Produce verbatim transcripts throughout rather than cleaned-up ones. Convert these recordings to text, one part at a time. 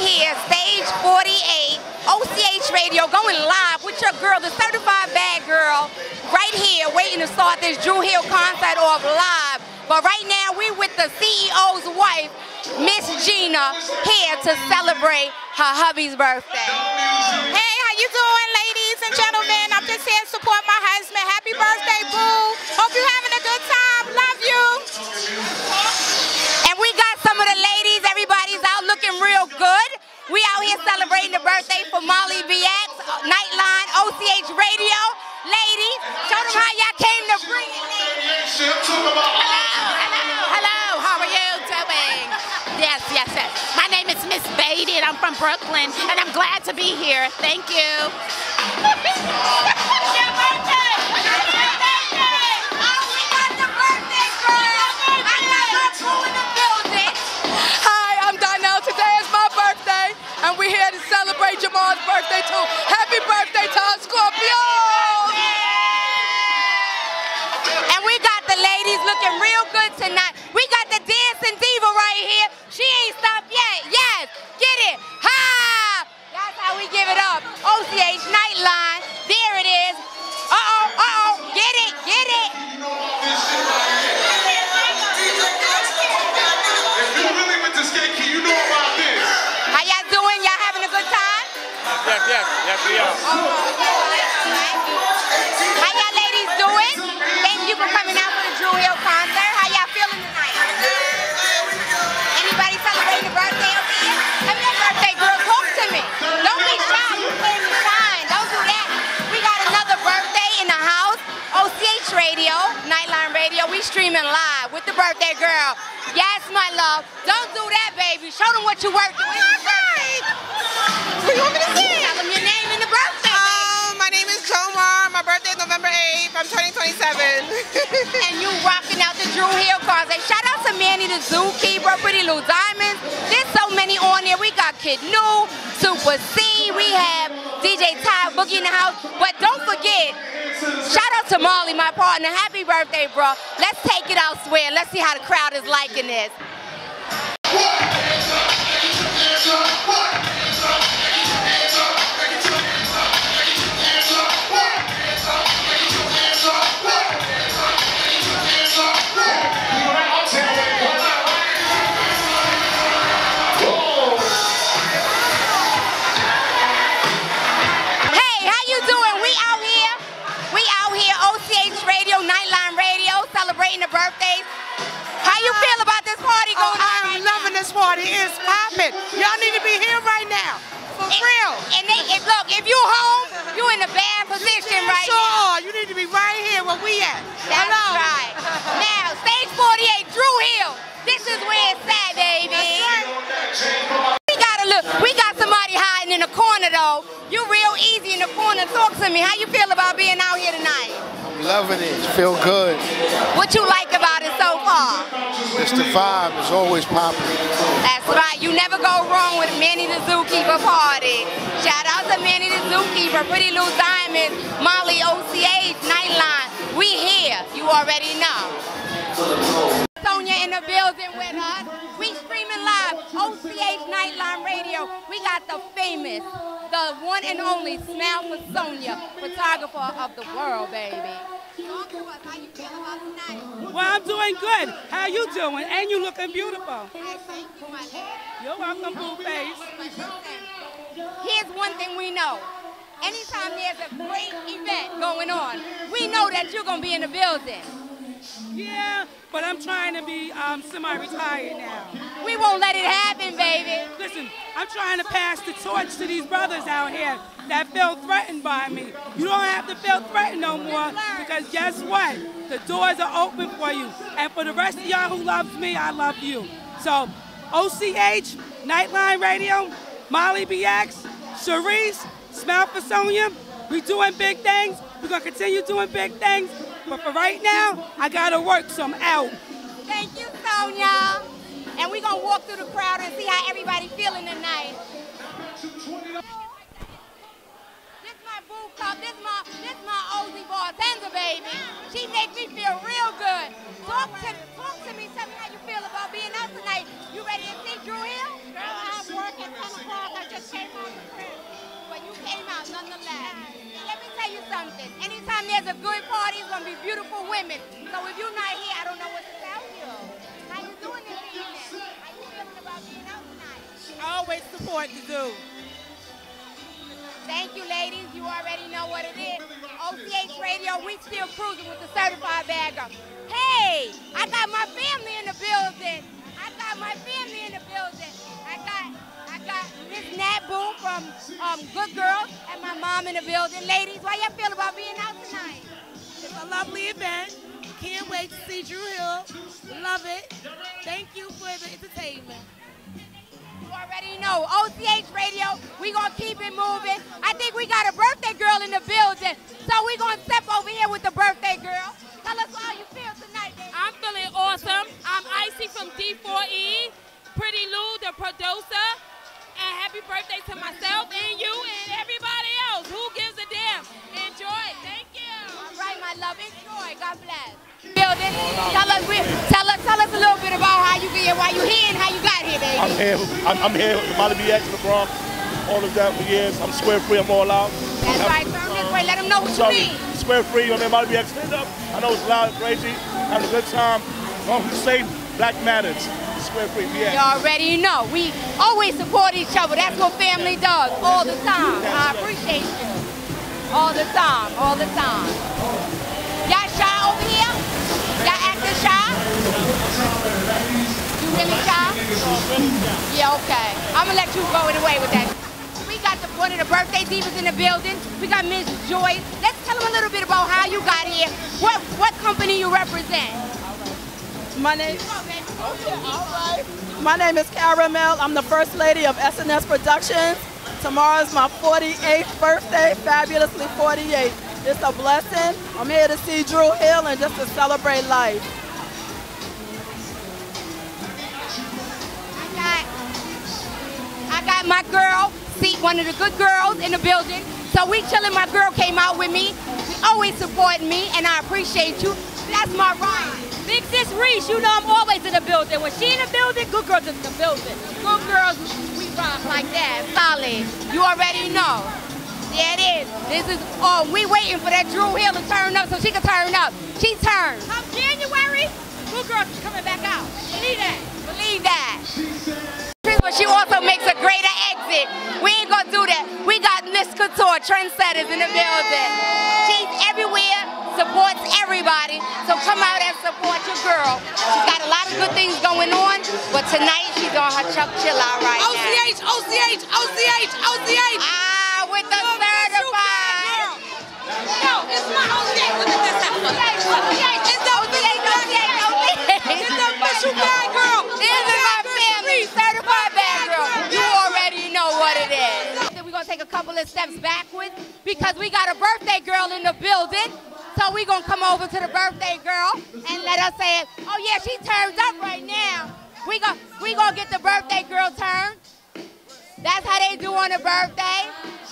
here, stage forty-eight, O C H Radio, going live with your girl, the certified bad girl, right here, waiting to start this Dru Hill concert off live. But right now, we with the C E O's wife, Miss Gina, here to celebrate her hubby's birthday. Hey, how you doing, ladies and gentlemen? I'm just here to support my husband. Happy birthday, boo. Hope you're having a good time. Love you. And we got some of the ladies. Everybody's out looking real good. We out here celebrating the birthday for Molly B X, Nightline, O C H Radio. Ladies, show them how y'all came to bring it, ladies. Hello, hello, hello. How are you doing? Yes, yes, yes. My name is Miss Beatty, and I'm from Brooklyn, and I'm glad to be here. Thank you. It's your birthday. It's your birthday. Oh, we got the birthday girl. I got her crew in the building. Hi, I'm Donnell. Today is my birthday, and we're here to celebrate Jamal's birthday too. Happy birthday to our Scorpio! And we got the ladies looking real good tonight. We got the dancing diva right here. She ain't stopped yet. Yes, get it. Ha! That's how we give it up. O C H Nightline. There it is. Uh-oh, uh-oh. Get it, get it. If you really went to skate key, you know about this. How y'all doing? Y'all having a good time? Yes, yes, yes, we are. All right, all right, all right. How y'all ladies doing? Thank you for coming out for the Dru Hill concert. How y'all feeling tonight? Anybody celebrating a birthday over here? Happy birthday, girl. Talk to me. Don't be shy. You can't be shine. Don't do that. We got another birthday in the house. O C H Radio, Nightline Radio. We streaming live with the birthday girl. Yes, my love. Don't do that, baby. Show them what you working with. What do you want me to say? Tell them your name and the birthday. Um, my name is Jomar. My birthday is November eighth. I'm turning twenty-seven. And you rocking out the Dru Hill concert. Shout out to Manny the Zookeeper, Pretty Lou Diamonds. There's so many on there. We got Kid New, Super C. We have D J Ty Boogie in the house. But don't forget, shout out to Molly, my partner. Happy birthday, bro. Let's take it elsewhere. Let's see how the crowd is liking this. Celebrating the birthdays. How you feel about this party going oh, on? I'm right loving now? this party. It's popping. Y'all need to be here right now. For and, real. And they, and look, if you home, you in a bad position right sure. now. You need to be right here where we at. That's Hello. right. Now, stage forty-eight, Dru Hill. This is where it's at, baby. Right. We got a look. We got somebody hiding in the corner though. You real easy in the corner. Talk to me. How you feel about being out here tonight? Loving it. Feel good. What you like about it so far? It's the vibe. It's always popping. That's right. You never go wrong with Manny the Zookeeper party. Shout out to Manny the Zookeeper, Pretty Lou Diamonds, Molly O C H, Nightline. We here. You already know. Sonia in the building with us. We streaming live. O C H Nightline Radio. We got the famous, the one and only Smile for Sonia, photographer of the world, baby. Talk to us. How you feel about tonight? Well, I'm doing good. How you doing? And you looking beautiful. Hey, thank you, my lady. You're welcome, boo face. But listen, here's one thing we know. Anytime there's a great event going on, we know that you're going to be in the building. Yeah, but I'm trying to be um, semi-retired now. We won't let it happen, baby. Listen, I'm trying to pass the torch to these brothers out here that feel threatened by me. You don't have to feel threatened no more because guess what? The doors are open for you. And for the rest of y'all who loves me, I love you. So, O C H, Nightline Radio, Molly B X, Sharice, Smile for Sonia, we doing big things. We're going to continue doing big things. But for right now, I got to work, so I'm out. Thank you, Sonia. And we're going to walk through the crowd and see how everybody feeling tonight. This my boo cup. This my, this my Ozzy bartender, baby. She makes me feel real good. Talk to, talk to me. Tell me how you feel about being out tonight. You ready to see Dru Hill? Girl, I have work at ten o'clock. nonetheless. Let me tell you something. Anytime there's a good party, it's gonna be beautiful women. So if you're not here, I don't know what to tell you. How you doing this evening? How you feeling about being out tonight? Always support the zoo. Thank you, ladies. You already know what it is. O C H Radio, we still cruising with the certified bagger. Hey, I got my family in the building. I got my family in the building. I got, I got Miss Nat Boo from um, Good Girls and my mom in the building. Ladies, how y'all feel about being out tonight? It's a lovely event. Can't wait to see Drew Hill. Love it. Thank you for the entertainment. You already know, O C H Radio, we gonna keep it moving. I think we got a birthday girl in the building, so we gonna step over here with the birthday girl. Tell us how you feel tonight, baby. I'm feeling awesome. I'm Icy from D four E, Pretty Lou, the producer, and happy birthday to myself and you and everybody else. Who gives a damn? Enjoy. Thank you. All right, my love, enjoy. God bless. Building. Tell us, tell us, tell us a little bit about how you get here, why you here, and how you got here, baby. I'm here. I'm, I'm here with the Molly B X in the Bronx. All of that for years. I'm square free. I'm all out. That's right. Turn this way. Let them know what sorry, you mean. Square free. I'm in Molly B X. Stand up. I know it's loud and crazy. Having a good time. As long as you say Black Matters. Square free. Yeah. You already know. We always support each other. That's what family does all the time. I appreciate you. All the time. All the time. Y'all shy over here? Y'all acting shy? You really shy? Yeah, okay. I'm gonna let you go away with that. We got the, one of the birthday divas in the building. We got Miss Joy. Let's tell them a little bit about how you got here. What what company you represent? My name. Okay, all right. My name is Caramel. I'm the first lady of S N S Productions. Tomorrow's my forty-eighth birthday. Fabulously forty-eight. It's a blessing. I'm here to see Drew Hill and just to celebrate life. I got, I got my girl, see, one of the good girls in the building. So we chilling. My girl came out with me. She always supporting me, and I appreciate you. That's my ride. Big Sis Reese, you know I'm always in the building. When she in the building, Good Girls is in the building. Good girls, we rock like that, solid. You already know. Yeah, it is. This is, oh, we waiting for that Drew Hill to turn up so she can turn up. She turned. Come January, Good Girls is coming back out. Believe that. Believe that. But she also makes a greater exit. We ain't gonna do that. We got Miss Couture, trendsetters in the building. She's everywhere, supports everybody. So come out and support your girl. She's got a lot of good things going on, but tonight she's on her Chuck Chill out right now. O C H, O C H, O C H, O C H. Ah, with the certified. Yo, it's my O C H. Look at this. O C H, O C H. It's the O C H, O C H, O C H. It's the official bad girl. This is my family, certified bad girl. You already know what it is. We're gonna take a couple of steps backwards because we got a birthday girl in the building. So we're gonna come over to the birthday girl and let her say it. Oh yeah, she turned up right now. We gonna we gonna get the birthday girl turned. That's how they do on a birthday.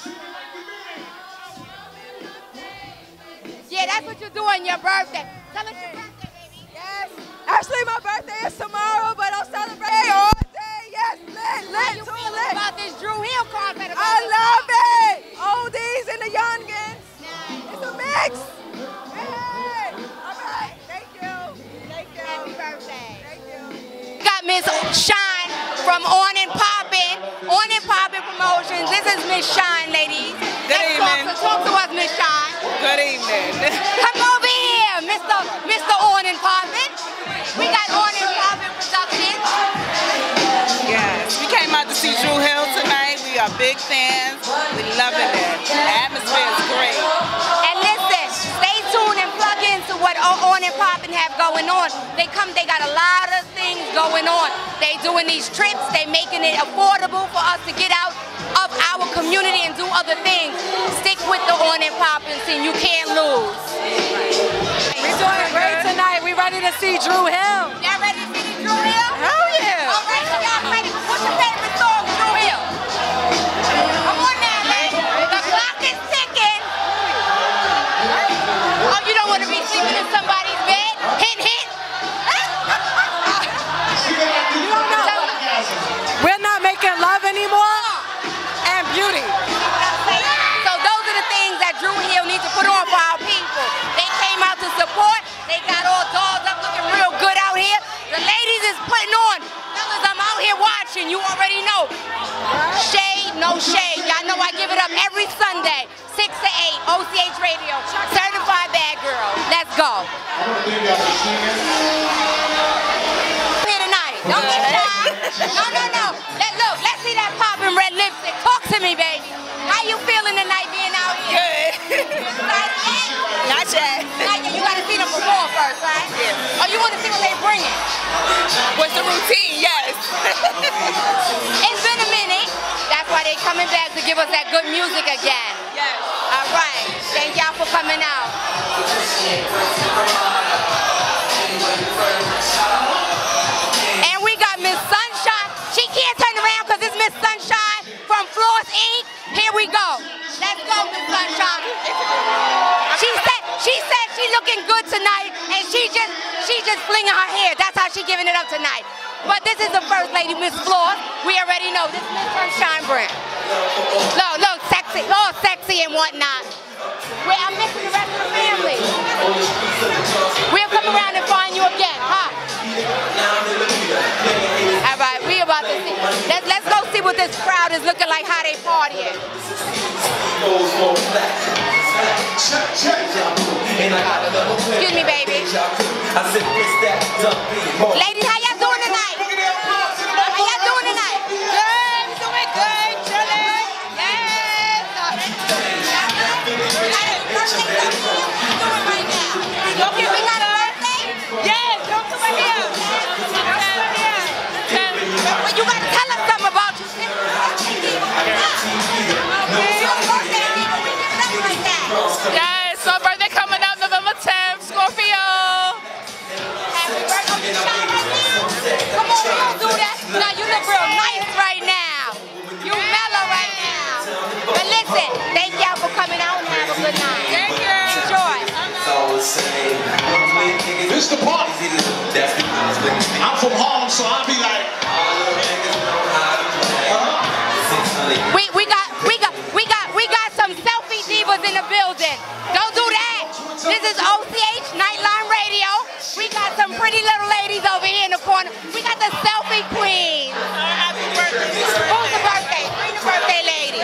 Yeah, that's what you do on your birthday. Tell us your birthday, baby. Yes. Actually, my birthday is tomorrow, but I'll celebrate all day. Yes, lit, lit, How you too feel lit. about this Drew Hill concert? I love it. Oldies and the youngins. It's a mix. Hey. All right. Thank you. Thank you. Happy birthday. Thank you. Got Miss Shine from On and Poppin', On and Poppin' Promotions. This is Miss Shine, ladies. Good Let's evening. Talk to, talk to us, Miss Shine. Good evening. Come over here, Mister Mister On and Poppin'. We got On and Poppin' Productions. Yes, we came out to see Drew Hill tonight. We are big fans. We loving it. The atmosphere is great. And listen, stay tuned and plug into what On and Poppin' have going on. They come, they got a lot of things going on. They doing these trips. They making it affordable for us to get out of our community and do other things. Stick with the On and Poppin' scene. You can't lose. We're doing great tonight. We ready to see Drew Hill. Y'all ready to see Drew Hill? Hell yeah. All right, so y'all ready? What's your favorite song, Drew Hill? Come on now, man. The clock is ticking. Oh, you don't want to be sleeping in somebody's bed? Hint, hint. You don't know. We're not making love anymore and beauty. So They got all dolled up, looking real good out here. The ladies is putting on. Fellas, I'm out here watching. You already know. Shade, no shade. Y'all know I give it up every Sunday, six to eight, O C H Radio. Certified Bad Girl. Let's go. Here tonight. Don't get shy. No, no, no. Let, look, let's see that poppin' red lipstick. Talk to me, baby. How you feeling tonight being out here? Good. You excited yet? Not yet. Not yet. You gotta see them perform first, right? Yeah. Oh, you wanna see what they bringing? What's the routine? Yes. It's been a minute. That's why they coming back to give us that good music again. Yes. All right. Thank y'all for coming out. And we got Miss Sunshine. She can't turn around because it's Miss Sunshine from Floss Incorporated. Here we go. Let's go, Miss Sunshine. She said she said she looking good tonight, and she just she just flinging her hair. That's how she giving it up tonight. But this is the first lady, Miss Floss. We already know this is Miss Sunshine Brand. Look, look, sexy, all sexy and whatnot. Wait, I'm missing the rest of the family. We'll come around and find you again, huh? All right, we about to see. Let's let's go see what this crowd is looking like, how they partying. Excuse me, baby. Ladies, how y'all doing tonight? How y'all doing tonight? Good, doing good, chilling. Yes. Okay, we got a birthday? Yes, come to my here. Well, you gotta tell us something about you. Yes, so birthday coming up November tenth, Scorpio. Happy birthday. Come on, we don't do that. Now you look real nice right now. You mellow right now. But listen, thank y'all for coming out and have a good night. Thank you. Enjoy. This the party. I'm from Harlem, so I'll be like. We we got we got we got we got some selfie divas in the building. Don't do that. This is O C H Nightline Radio. We got some pretty little ladies over here in the corner. We got the selfie queen. Happy birthday. Who's the birthday? Bring the birthday lady.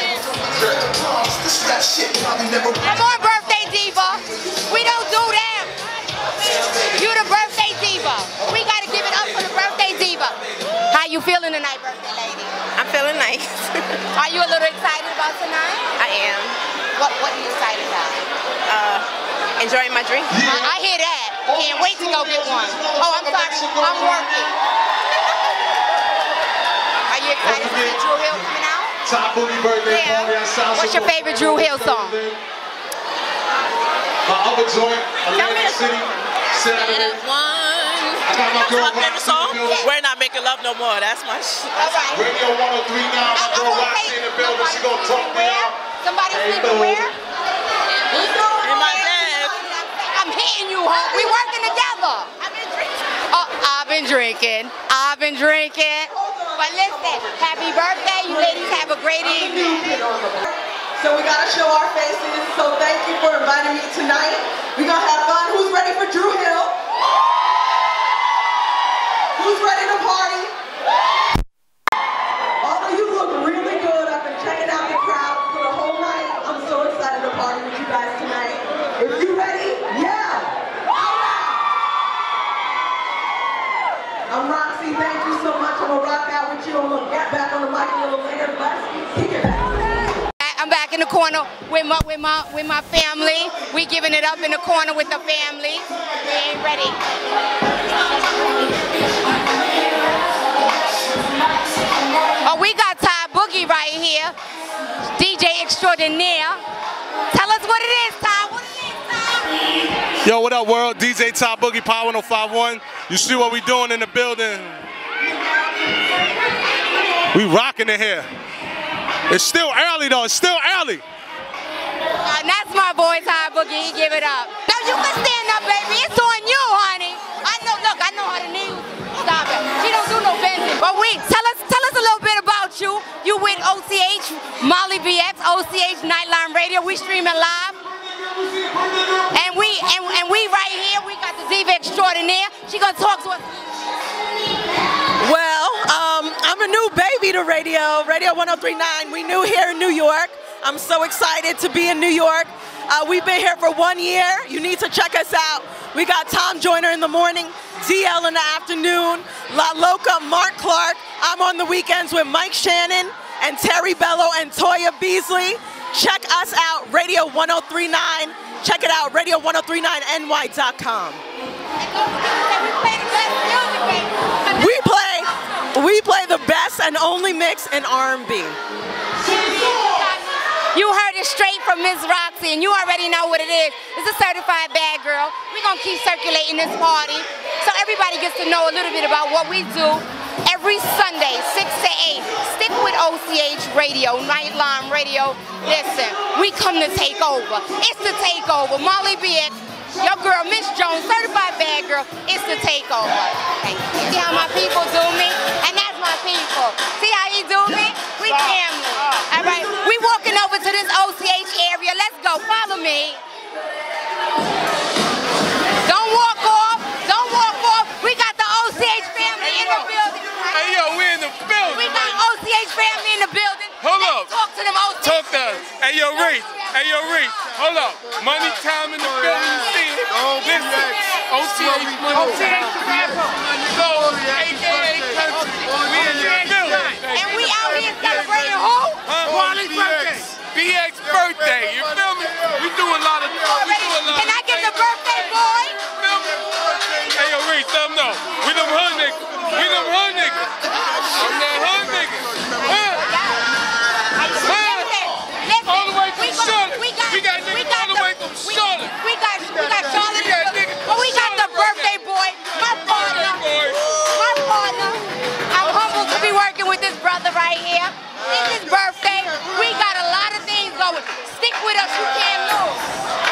Come on, birthday diva. We don't do that. You the birthday diva. We gotta give it up for the birthday diva. How you feeling tonight, birthday lady? I'm feeling nice. Are you a little excited about tonight? I am. What What are you excited about? Uh, enjoying my drink. I, I hear that. Can't wait to go get one. Oh, I'm sorry. I'm working. Are you excited to see Drew Hill coming out? Top Boogie birthday Yeah. party on South What's your favorite Drew Hill song? My other joint, Atlantic City, Saturday. One. I got my girl That's my favorite song. Roxy. We're not making love no more. That's my. Sh All right. Radio one oh three now, my girl Roxy in the building. She gonna talk me out. Somebody sleeping where? In my bed. I'm hitting you, huh? We working together. I've been drinking. Oh, I've been drinking. I've been drinking. But listen, happy birthday. You ladies have a great evening. So we gotta show our faces. So thank you for inviting me tonight. We're gonna have fun. Who's ready for Drew Hill? Who's ready to party? All of you look really good. I've been checking out the crowd for the whole night. I'm so excited to party with you guys tonight. If you ready, yeah. All right. I'm Roxy. Thank you so much. I'm gonna rock out with you. I'm gonna get back on the mic a little later. Let's kick it back. I'm back in the corner with my with my with my family. We giving it up in the corner with the family. We ain't ready. Oh, we got Ty Boogie right here, D J extraordinaire. Tell us what it is, Ty. What it is, Ty? Yo, what up, world? D J Ty Boogie, Power one oh five one. You see what we doing in the building? We rocking it here. It's still early though, it's still early. Uh, that's my boy Ty Boogie, he give it up. No, you can stand up, baby. It's on you, honey. I know, look, I know how to kneel. Stop it. She don't do no bending. But wait, tell us, tell us a little bit about you. You with O C H, Molly V X, O C H Nightline Radio. We streaming live. And we and, and we right here, we got the Diva extraordinaire. She gonna talk to us. Well, um, I'm a new baby to radio, Radio one oh three point nine. We new here in New York. I'm so excited to be in New York. Uh, we've been here for one year. You need to check us out. We got Tom Joyner in the morning, D L in the afternoon, La Loca, Mark Clark. I'm on the weekends with Mike Shannon and Terry Bello and Toya Beasley. Check us out, Radio one oh three point nine. Check it out, Radio one oh three point nine N Y dot com. We play, we play the best and only mix in R and B. You heard it straight from Miss Roxy, and you already know what it is. It's a certified bad girl. We're going to keep circulating this party so everybody gets to know a little bit about what we do every Sunday, six to eight. Stick with O C H Radio, Nightline Radio. Listen, we come to take over. It's the takeover. Molly B X, your girl, Miss Jones, certified bad girl, it's the takeover. See how my people do me? And that's my people. See how you do me? We family. All right, we walking over to this O C H area. Let's go. Follow me. Don't walk off. Don't walk off. We got the O C H family in the building. Hey, yo, we in the building. We got O C H family in the building. Hold Let's up. talk to them O C H. Talk to us. Hey, yo, Reese. Hey, yo, Reese. Hold up. Money time in the building. You see it? Listen. O C H money. O C H So, A K A country. We in the building. And we out here celebrating who? Wale's birthday. B X birthday. You feel me? We do a lot of. We do a lot. Can I get the birthday boy? Feel me? Hey, yo, Reese, let them know. We them hood niggas. We them hood niggas. I'm that hood niggas. Huh? All the way from Charlotte. We got, we got niggas all the way from Charlotte. We got, we got Charlotte. But we got the birthday boy, my partner. My partner. I'm humbled to be working with this brother right here. It's his birthday. We got a lot of things going. Stick with us. You can't lose.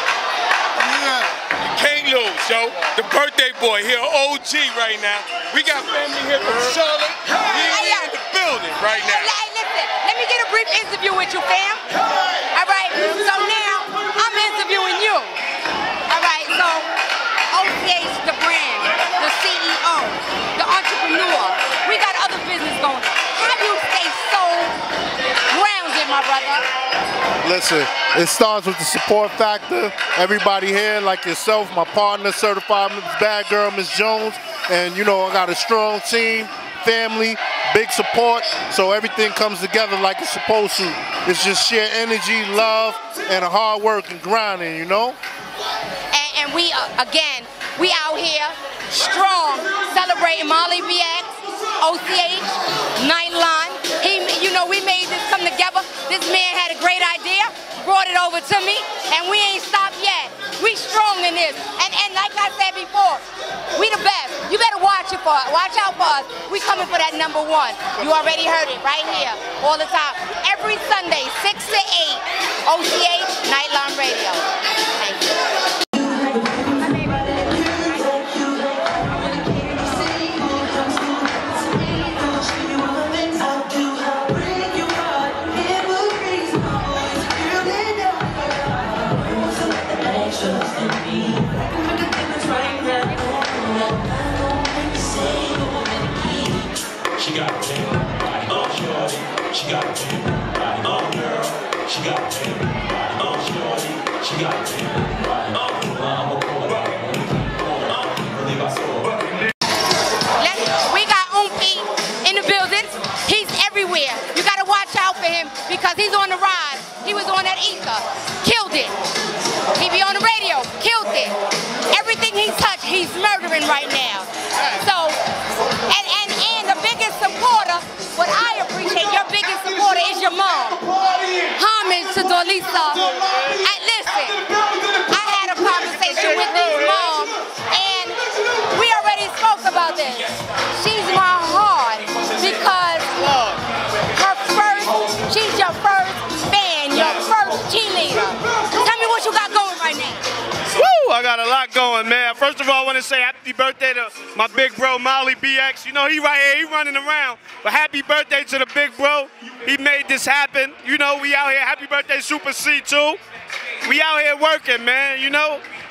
You can't lose, yo. The birthday boy here, O G right now. We got family here from Charlotte. We in the building right now. Hey, listen, let me get a brief interview with you, fam. All right, so now I'm interviewing you. All right, so O C H, the brand, the C E O, the entrepreneur. We got other business going. How do you stay so grounded, my brother? Listen, it starts with the support factor. Everybody here, like yourself, my partner, certified bad girl, Miss Jones. And you know, I got a strong team, family, big support. So everything comes together like it's supposed to. It's just sheer energy, love, and a hard work and grinding, you know? And, and we, uh, again, we out here strong, celebrating Molly B X, O C H, Nightline. He, you know, we made this come together. This man had a great idea, brought it over to me, and we ain't stopped yet. We strong in this. And, and like I said before, we the best. You better watch it for us. Watch out for us. We coming for that number one. You already heard it right here, all the time. Every Sunday, six to eight, O C H, Nightline Radio. Thank you. She got a jam, body on shorty. She got a jam, body on girl. She got a jam, body on shorty. She got a jam, body on girl. I'm a cool guy. Believe I saw her. We got Oompy in the building. He's everywhere. You gotta watch out for him because he's on the rise. He was on that ether, killed it. He be on the radio, killed it. Everything he touched, he's murdering right now. So, and and and the biggest supporter, what I appreciate, your biggest supporter is your mom. Homage to Dolisa. And listen, I had a conversation with his mom, and we already spoke about this. She's my heart because her first, she's your first fan, your first cheerleader. Tell me what you got going right now. Woo! I got a lot going, man. First of all, I want to say happy birthday to my big bro, Molly B X. You know, he right here, he running around. But happy birthday to the big bro. He made this happen. You know, we out here. Happy birthday, Super C, too. We out here working, man, you know.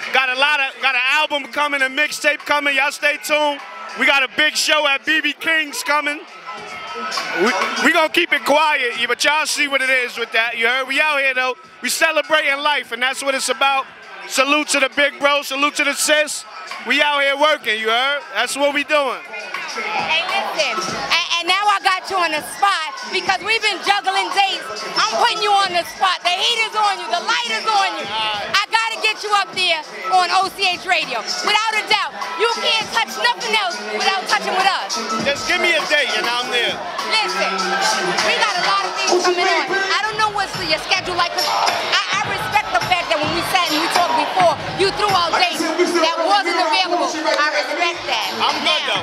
Got a lot of, got an album coming, a mixtape coming. Y'all stay tuned. We got a big show at B B King's coming. We, we gonna keep it quiet, but y'all see what it is with that. You heard? We out here though. We celebrating life, and that's what it's about. Salute to the big bro. Salute to the sis. We out here working. You heard? That's what we doing. Hey, listen. And, and now I got you on the spot because we've been juggling dates. I'm putting you on the spot. The heat is on you. The light is on you. I gotta get you up there on O C H Radio. Without a doubt. You can't touch nothing else without touching with us. Just give me a date and I'm there. Listen, we got a lot of things coming on. I don't know what's your schedule like. Cause I, I respect the fact that when we sat and we talked before, you threw out dates that wasn't available. I respect that. I'm good though.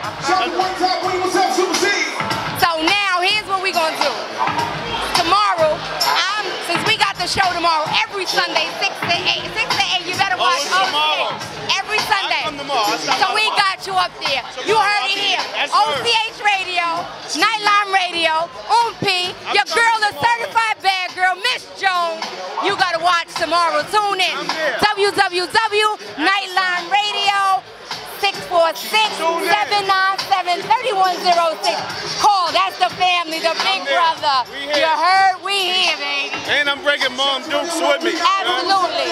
So now here's what we're gonna do. Tomorrow, I'm since we got the show tomorrow, every Sunday, six to eight, six to eight, you better watch oh, tomorrow. Every Sunday. So we got you up there. You heard it here. O C H Radio, Nightline Radio, Oompi, your girl, a certified bad girl, Miss Jones. You gotta watch tomorrow. Tune in. w w w dot nightline radio six four six, seven nine seven, three one zero six. Call, that's the family, the big brother. You heard? We here, baby. And I'm bringing Mom Dukes with me. Absolutely.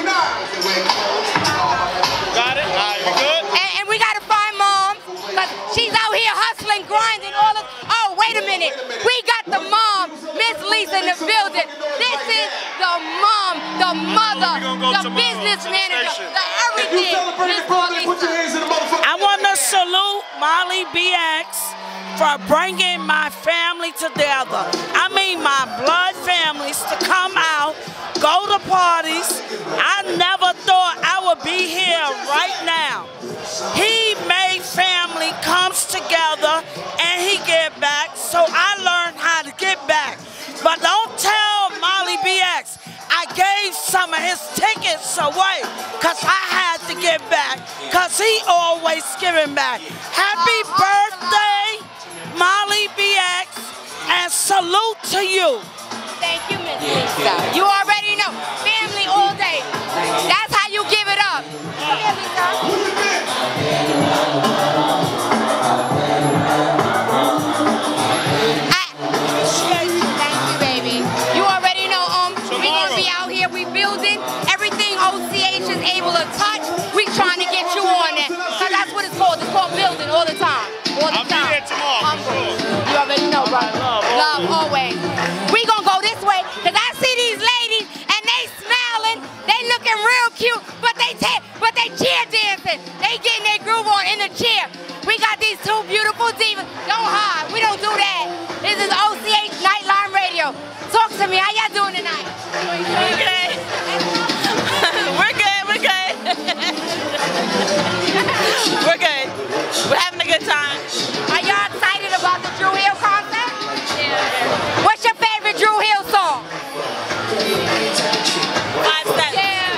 Got it? All right, you good? And, and we got to find Mom, because she's out here hustling, grinding, all of... Oh, wait a minute. We got the mom, Miss Lisa, in the building. This is the mom, the mother, the business manager, the everything. Miss Lisa. I want to salute Molly B X for bringing my family together. I mean my blood families to come out, go to parties. I never thought I would be here right now. He made family comes together and he get back, so I learned how to get back. But don't tell Molly B X I gave some of his tickets away because I had to get back because he always giving back. Happy birthday, Molly B X, and salute to you. Thank you, Miss Lisa. You already know. Family all day. That's how you give it up. Come here, Lisa. Thank you, baby. You already know, um, we're going to be out here. We building everything O C H is able to touch. We trying to get you on it. Because that's what it's called. It's called building all the time. All the I'll time. be here tomorrow. Humble. You already know, brother. Love, Love always. We gonna go this way, cause I see these ladies and they smiling, they looking real cute, but they but they chair dancing. They getting their groove on in the chair. We got these two beautiful divas. Don't hide. We don't do that. This is O C H Nightline Radio. Talk to me. How y'all doing tonight? We're good. We're good. We're good. We're good. We're having a good time. Are y'all excited about the Dru Hill concert? Yeah. What's your favorite Dru Hill song? Five steps.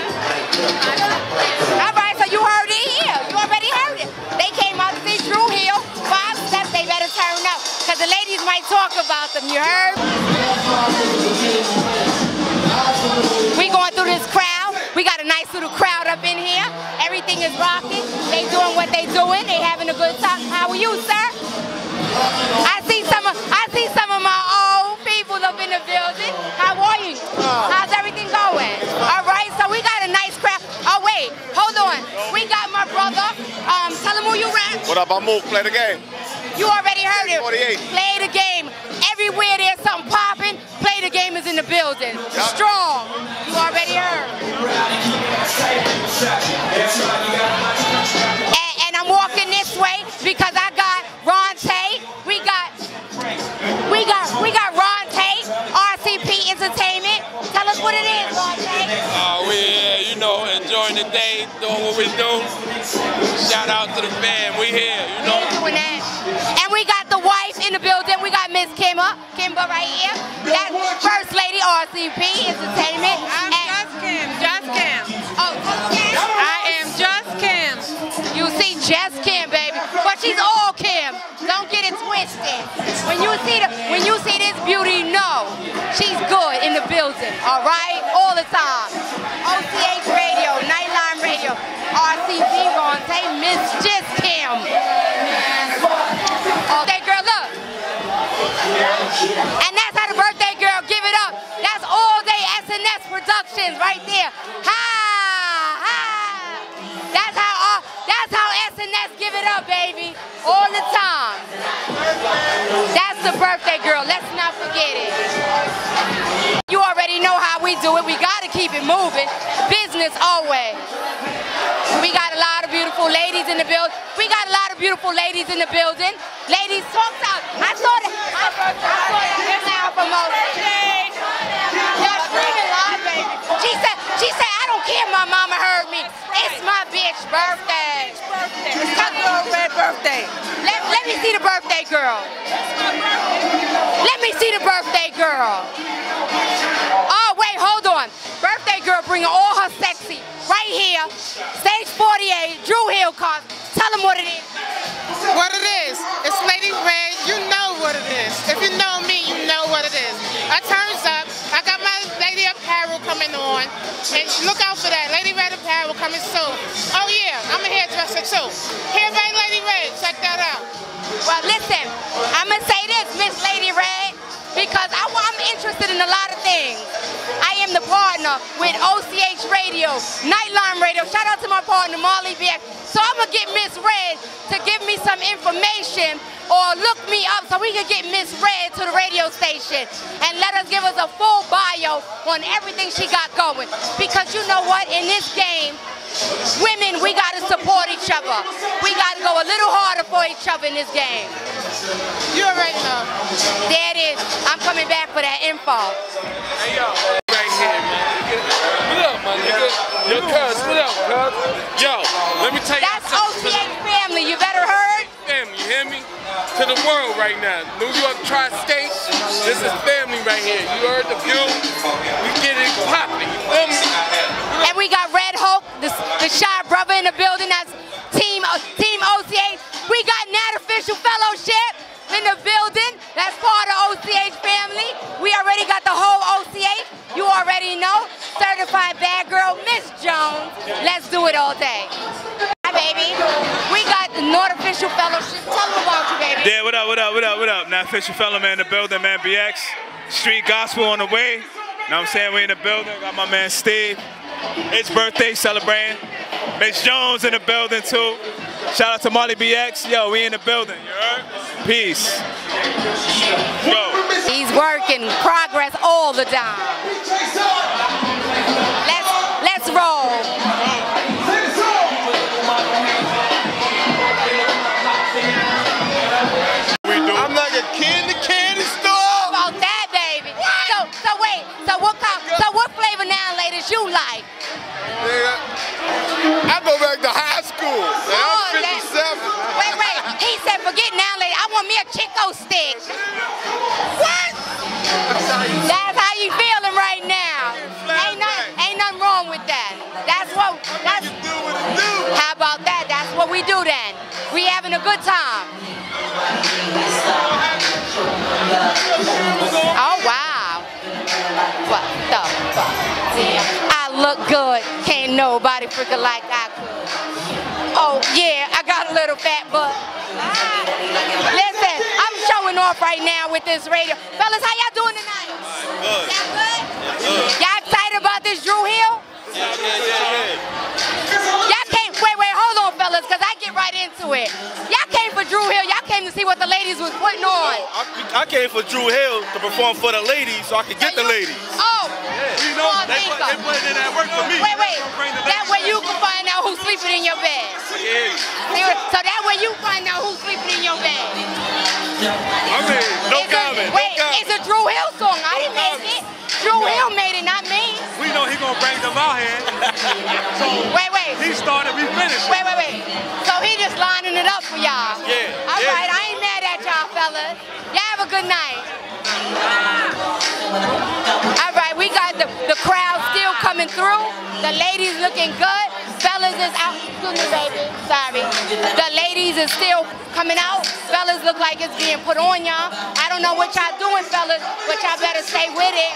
Yeah. All right, so you heard it here. You already heard it. They came out to see Dru Hill. Five steps, they better turn up, because the ladies might talk about them. You heard? We going through this crowd. We got a nice little crowd up in here. Everything is rocking. They doing what they doing. They having a good time. How are you, sir? I see some of I see some of my old people up in the building. How are you? How's everything going? All right, so we got a nice crowd. Oh wait, hold on. We got my brother. Um, tell him who you rap. What up? I'm Mook. Play the game. You already heard it. forty-eight. Play the game. Everywhere there's something popping, Play the Game is in the building. Yep. Strong. You already heard. And, and I'm walking this way because I got Ron Tate. We got we got we got Ron Tate, R C P Entertainment. Tell us what it is, Ron Tate. Uh, we here, you know, enjoying the day, doing what we do. Shout out to the band. We here, you know. Doing that. And we got the wife in the building. We got Miss Kimba, Kimba right here. That's First Lady R C P Entertainment. I'm and Just Kim, Just Kim. Oh, Just Kim? I am Just Kim. You see Just Kim, baby. But she's all Kim. Don't get it twisted. When you see the when you see this beauty, know she's good in the building. All right? All the time. O C H Radio, Nightline Radio. N S Productions right there. Ha! Ha! That's how all, that's how S N S give it up, baby. All the time. That's the birthday girl. Let's not forget it. You already know how we do it. We gotta keep it moving. Business always. We got a lot of beautiful ladies in the building. We got a lot of beautiful ladies in the building. Ladies, talk out. I saw that. I saw that. It's now for most. Y'all screaming loud, baby. She said, she said, I don't care if my mama heard me. It's my bitch birthday. It's my girl red birthday. Let, let me see the birthday girl. Let me see the birthday girl. Oh, wait, hold on. Birthday girl bringing all her sexy right here. Stage forty-eight, Drew Hill cars. Tell them what it is. What it is. It's Lady Red. You know what it is. If you know me, you know what it is. I turns up. I got my Lady Apparel coming on. And look out for that. Lady Red Apparel coming soon. Oh yeah, I'm a hairdresser too. Hair by Lady Red. Check that out. Well, listen, I'm going to say this, Miss Lady Red, because I, I'm interested in a lot of things. I am the partner with O C H Radio, Nightline Radio. Shout out to my partner, Marley B X. So I'm going to get Miss Red to give me some information or look me up so we can get Miss Red to the radio station and let us give us a full bio on everything she got going. Because you know what? In this game, women, we got to support each other. We got to go a little harder for each other in this game. You already know. There it is. I'm coming back for that info. Hey, yo, right here, man. What up, my nigga? Yo, cuz, what up, cuz? Yo, let me tell you That's O C H family. You better heard? Family, you hear me? To the world right now. New York Tri-State, this is family right here. You heard the view? We get it popping, you feel me? And we got Red Hulk, the, the shy brother in the building. That's Team, uh, team O C H. We got Nat Official Fellowship in the building. That's part of O C H family. We already got the whole O C H. You already know. Certified bad girl, Miss Jones. Let's do it all day. Hi, baby. We got the North Official Fellowship. Tell them about you, baby. Yeah, what up, what up, what up, what up? Nat Official Fellow man in the building, man, B X. Street Gospel on the way. You know what I'm saying? We in the building. Got my man Steve. It's birthday celebrating. Miss Jones in the building too. Shout out to Marley B X. Yo, we in the building. You heard? Peace. Go. He's working progress all the time. Let's let's roll. I'm like a kid in the candy store. About that, baby. So so wait. So what kind? So what flavor now, ladies, you like? I go back to high school. Man, I'm fifty-seven. Wait, wait. He said, forget now, lady. I want me a Chico stick. What? That's how you feeling right now. Ain't nothing, ain't nothing wrong with that. That's what. That's. How about that? That's what we do then. We having a good time. Oh wow. What the fuck? I look good. Can't nobody freaking like I could. Oh yeah, I got a little fat butt. Listen, I'm showing off right now with this radio. Fellas, how y'all doing tonight? Good. Y'all good? Y'all excited about this Drew Hill? Yeah, yeah, yeah, yeah. Y'all came, wait, wait, hold on, fellas, because I get right into it. Y'all came for Drew Hill. Y'all came to see what the ladies was putting on. I, I came for Drew Hill to perform for the ladies so I could get the ladies. Oh, yeah. You know, they, put, they put in that work for me. Wait, wait. That way you can find out who's sleeping in your bed. Yeah. So that way you find out who's sleeping in your bed. I mean, no it's comment. A, wait, no comment. it's a Drew Hill song. I didn't make it. Drew Hill made it, not me. We know he gonna bring them out here. So wait, wait. He started, we finished. Wait, wait, wait. So he just lining it up for y'all. Yeah. All yeah. right, I ain't mad at y'all, fellas. Y'all have a good night. All right, we got the, the crowd still coming through. The ladies looking good. Fellas is out. Excuse me, baby. Sorry. The ladies is still coming out. Fellas look like it's being put on y'all. I don't know what y'all doing, fellas, but y'all better stay with it.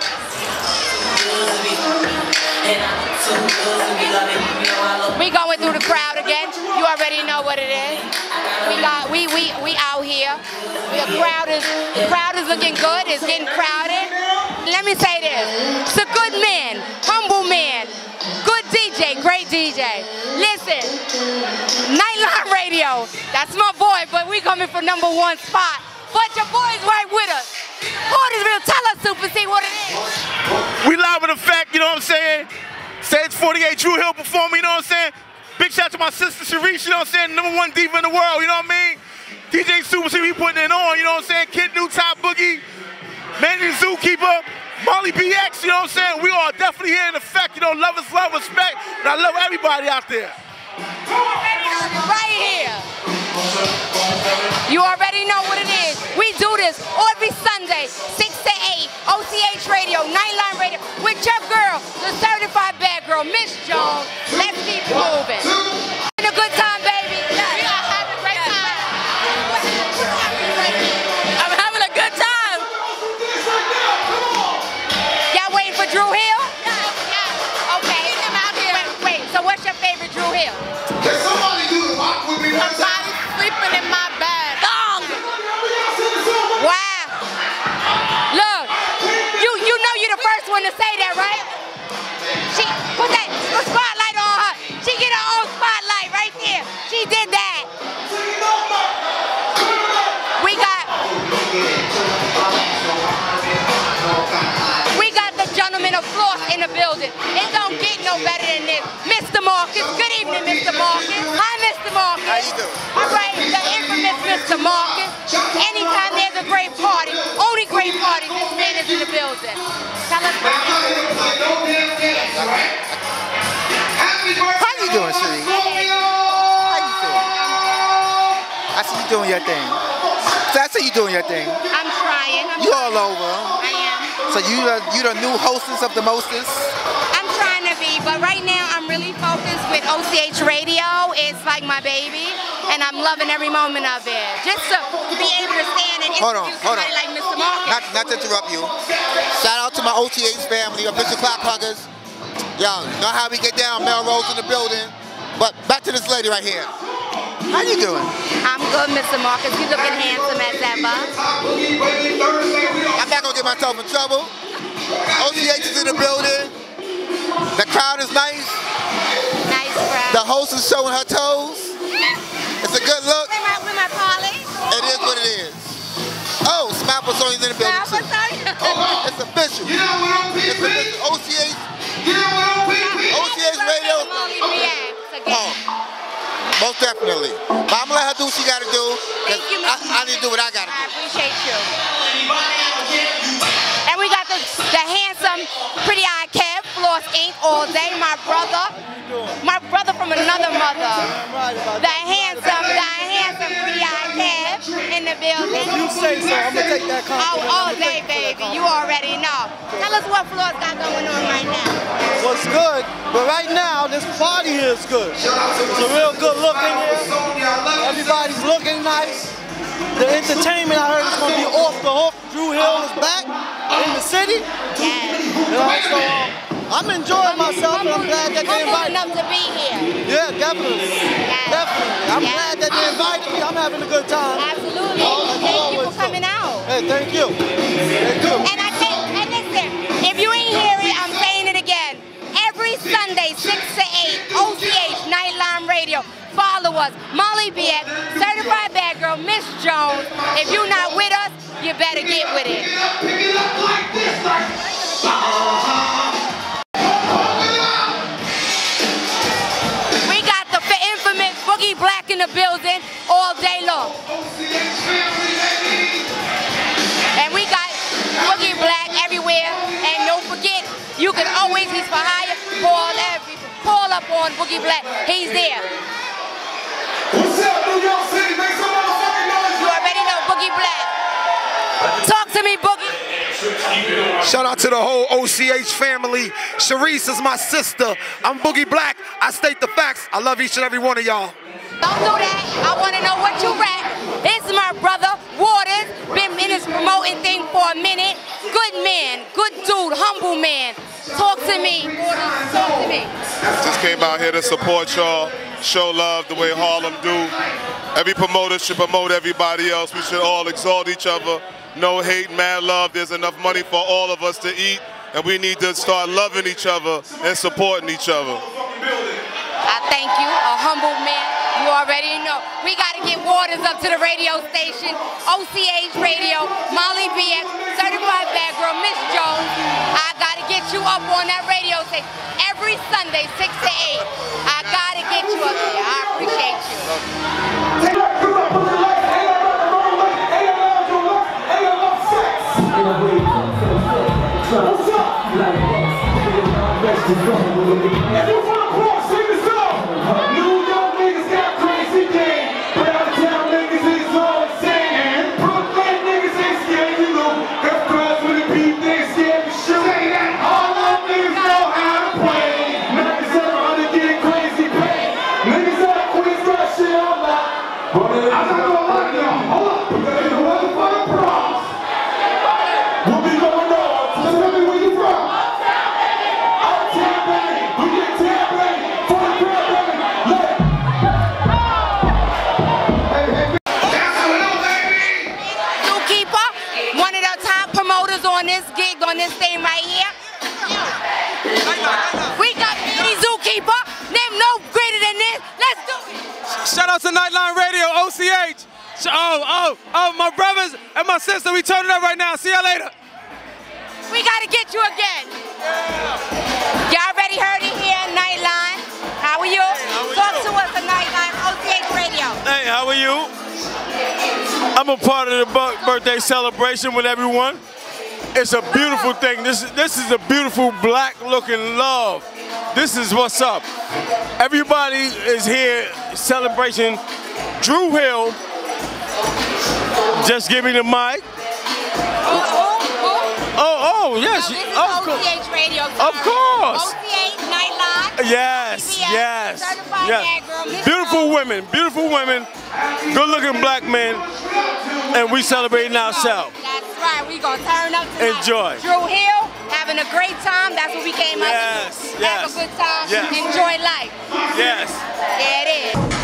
We going through the crowd again. You already know what it is. We got we we we out here. The crowd is the crowd is looking good. It's getting crowded. let me say this. It's a good man, humble man, good D J, great D J. Listen, Nightline Radio, that's my boy, but we coming for number one spot. But your boy's right with us. Portersville, tell us, Super C, what it is. We live in effect, you know what I'm saying? Stage forty-eight, Drew Hill performing, you know what I'm saying? Big shout out to my sister Sharice, you know what I'm saying? Number one diva in the world, you know what I mean? D J Super C, we putting it on, you know what I'm saying? Kid New Top Boogie, Manny the Zookeeper, Molly B X, you know what I'm saying? We are definitely here in effect, you know, love is love, respect, and I love everybody out there. Right here. You already know what it is. We do this every Sunday, six to eight, O C H Radio, Nightline Radio, with your girl, the certified bad girl, Miss Jones. Let's keep moving. Having a good time, baby. Yes. We are having a great time. I'm having a good time. Y'all waiting for Drew Hill? Yeah. Okay. Wait, wait, so what's your favorite Drew Hill? Can somebody do the rock with me one time? Sleeping in my bed. Dong. Wow. Look, you you know you're the first one to say that, right? She put that the spotlight on her. She get her own spotlight right there. She did that. We got we got the gentleman of Floss in the building. It don't get no better than this. Mister Marcus. Good evening, Mister Marcus. Hi, Mister Marcus. How you doing? All right, the infamous Mister Marcus. Anytime there's a great party, only great parties, this man is in the building. Tell us what How you doing, Sheree? How you feeling? I see you doing your thing. So I see you doing your thing. I'm trying. I'm you trying. all over. I am. So you the, you the new hostess of the mostest? I'm trying to be, but right now I'm really focused with O C H Radio. It's like my baby, and I'm loving every moment of it. Just to be able to stand and hold on, introduce hold somebody on. like Mister Marcus. Not, not to interrupt you. Shout out to my O T H family, official clock huggers. Y'all know how we get down, Melrose in the building. But back to this lady right here. How you doing? I'm good, Mister Marcus. You looking handsome as ever. I'm not gonna get myself in trouble. O T H is in the building. The crowd is nice. Nice crowd. The host is showing her toes. It's a good look. With my, with my polish. It is what it is. Oh, Smile Personi's in the building too. Oh, it's official. It's official. O T H. O T H Radio. Oh, most definitely. But I'm gonna let her do what she gotta do. Thank you, I, I need to do what I gotta do. I appreciate you. And we got the, the handsome, pretty-eyed Kev, Floss Incorporated, all day. My brother, my brother from another mother. The handsome, the handsome, pretty-eyed Kev in the building. You say so, I'm gonna take that compliment. Oh, all day, baby. You already know. Tell us what Floss got going on right now. What's good? But right now, this party here is good. It's a real good look in here. Everybody's looking nice. The entertainment, I heard, is going to be off the hook. Drew Hill is back in the city. You know, so um, I'm enjoying myself, and I'm glad that they invited me. Humble enough to be here. Yeah, definitely. Definitely. I'm glad that they invited me. I'm having a good time. Absolutely. Thank you for coming out. Hey, thank you. Thank you. And I think, and listen, if you ain't hear it, I'm saying it again. Every Sunday, six to eight, O C H, Nightline Radio. Follow us, Molly B X, Certified Bad Girl, Miss Jones. If you're not with us, you better get with it. We got the infamous Boogie Black in the building all day long. And we got Boogie Black everywhere. And don't forget, you can always, he's for hire, call every, call up on Boogie Black. He's there. What's up, New York City? Make some motherfucking noise. You already know Boogie Black. Talk to me, Boogie. Shout out to the whole O C H family. Sharice is my sister. I'm Boogie Black. I state the facts. I love each and every one of y'all. Don't do that. I want to know what you rap. This is my brother, Waters. Been in this promoting thing for a minute. Good man, good dude, humble man. Talk to me, Waters. Talk to me. Just came out here to support y'all, show love the way Harlem do. Every promoter should promote everybody else. We should all exalt each other no hate, mad love. There's enough money for all of us to eat, and we need to start loving each other and supporting each other. I thank you, a humble man. You already know. We got to get Waters up to the radio station. O C H Radio, Molly B X, Certified Bad Girl, Miss Jones. I got to get you up on that radio station every Sunday, six to eight. I got to get you up there. I appreciate you. On this thing right here. We got Manny Zookeeper. Name no greater than this. Let's do it. Shout out to Nightline Radio, O C H. Oh, oh, oh, my brothers and my sister, we turning up right now. See y'all later. We got to get you again. Y'all already heard it here at Nightline. How are you? Hey, how are Talk you? to us at Nightline, O C H Radio. Hey, how are you? I'm a part of the birthday celebration with everyone. It's a beautiful thing. This, this is a beautiful black-looking love. This is what's up. Everybody is here celebrating Dru Hill. Just give me the mic. Oh, oh, yes. No, this is of O C H Radio. Of course. O C H Nightline. Yes, B B S, yes. Certified yes. Bad Girl, Miss Beautiful Jones. women, beautiful women, good-looking black men, and we celebrating ourselves. That's right. We gonna turn up tonight. Enjoy. Dru Hill, having a great time. That's what we came out Yes, to do. yes, Have a good time. yes. Enjoy life. Yes. Yeah, it is.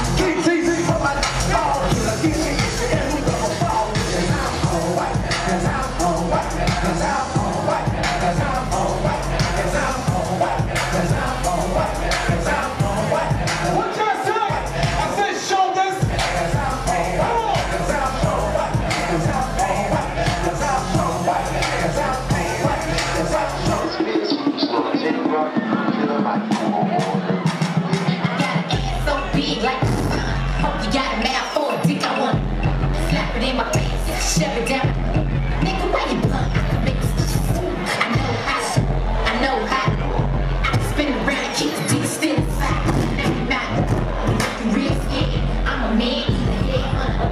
Shut it down. Nigga, why you blunt? I can make this fool. I know how. I know how. I can spin around and keep the dick still inside. Every night, I'm looking real scared. I'm a man, eat a head hunter.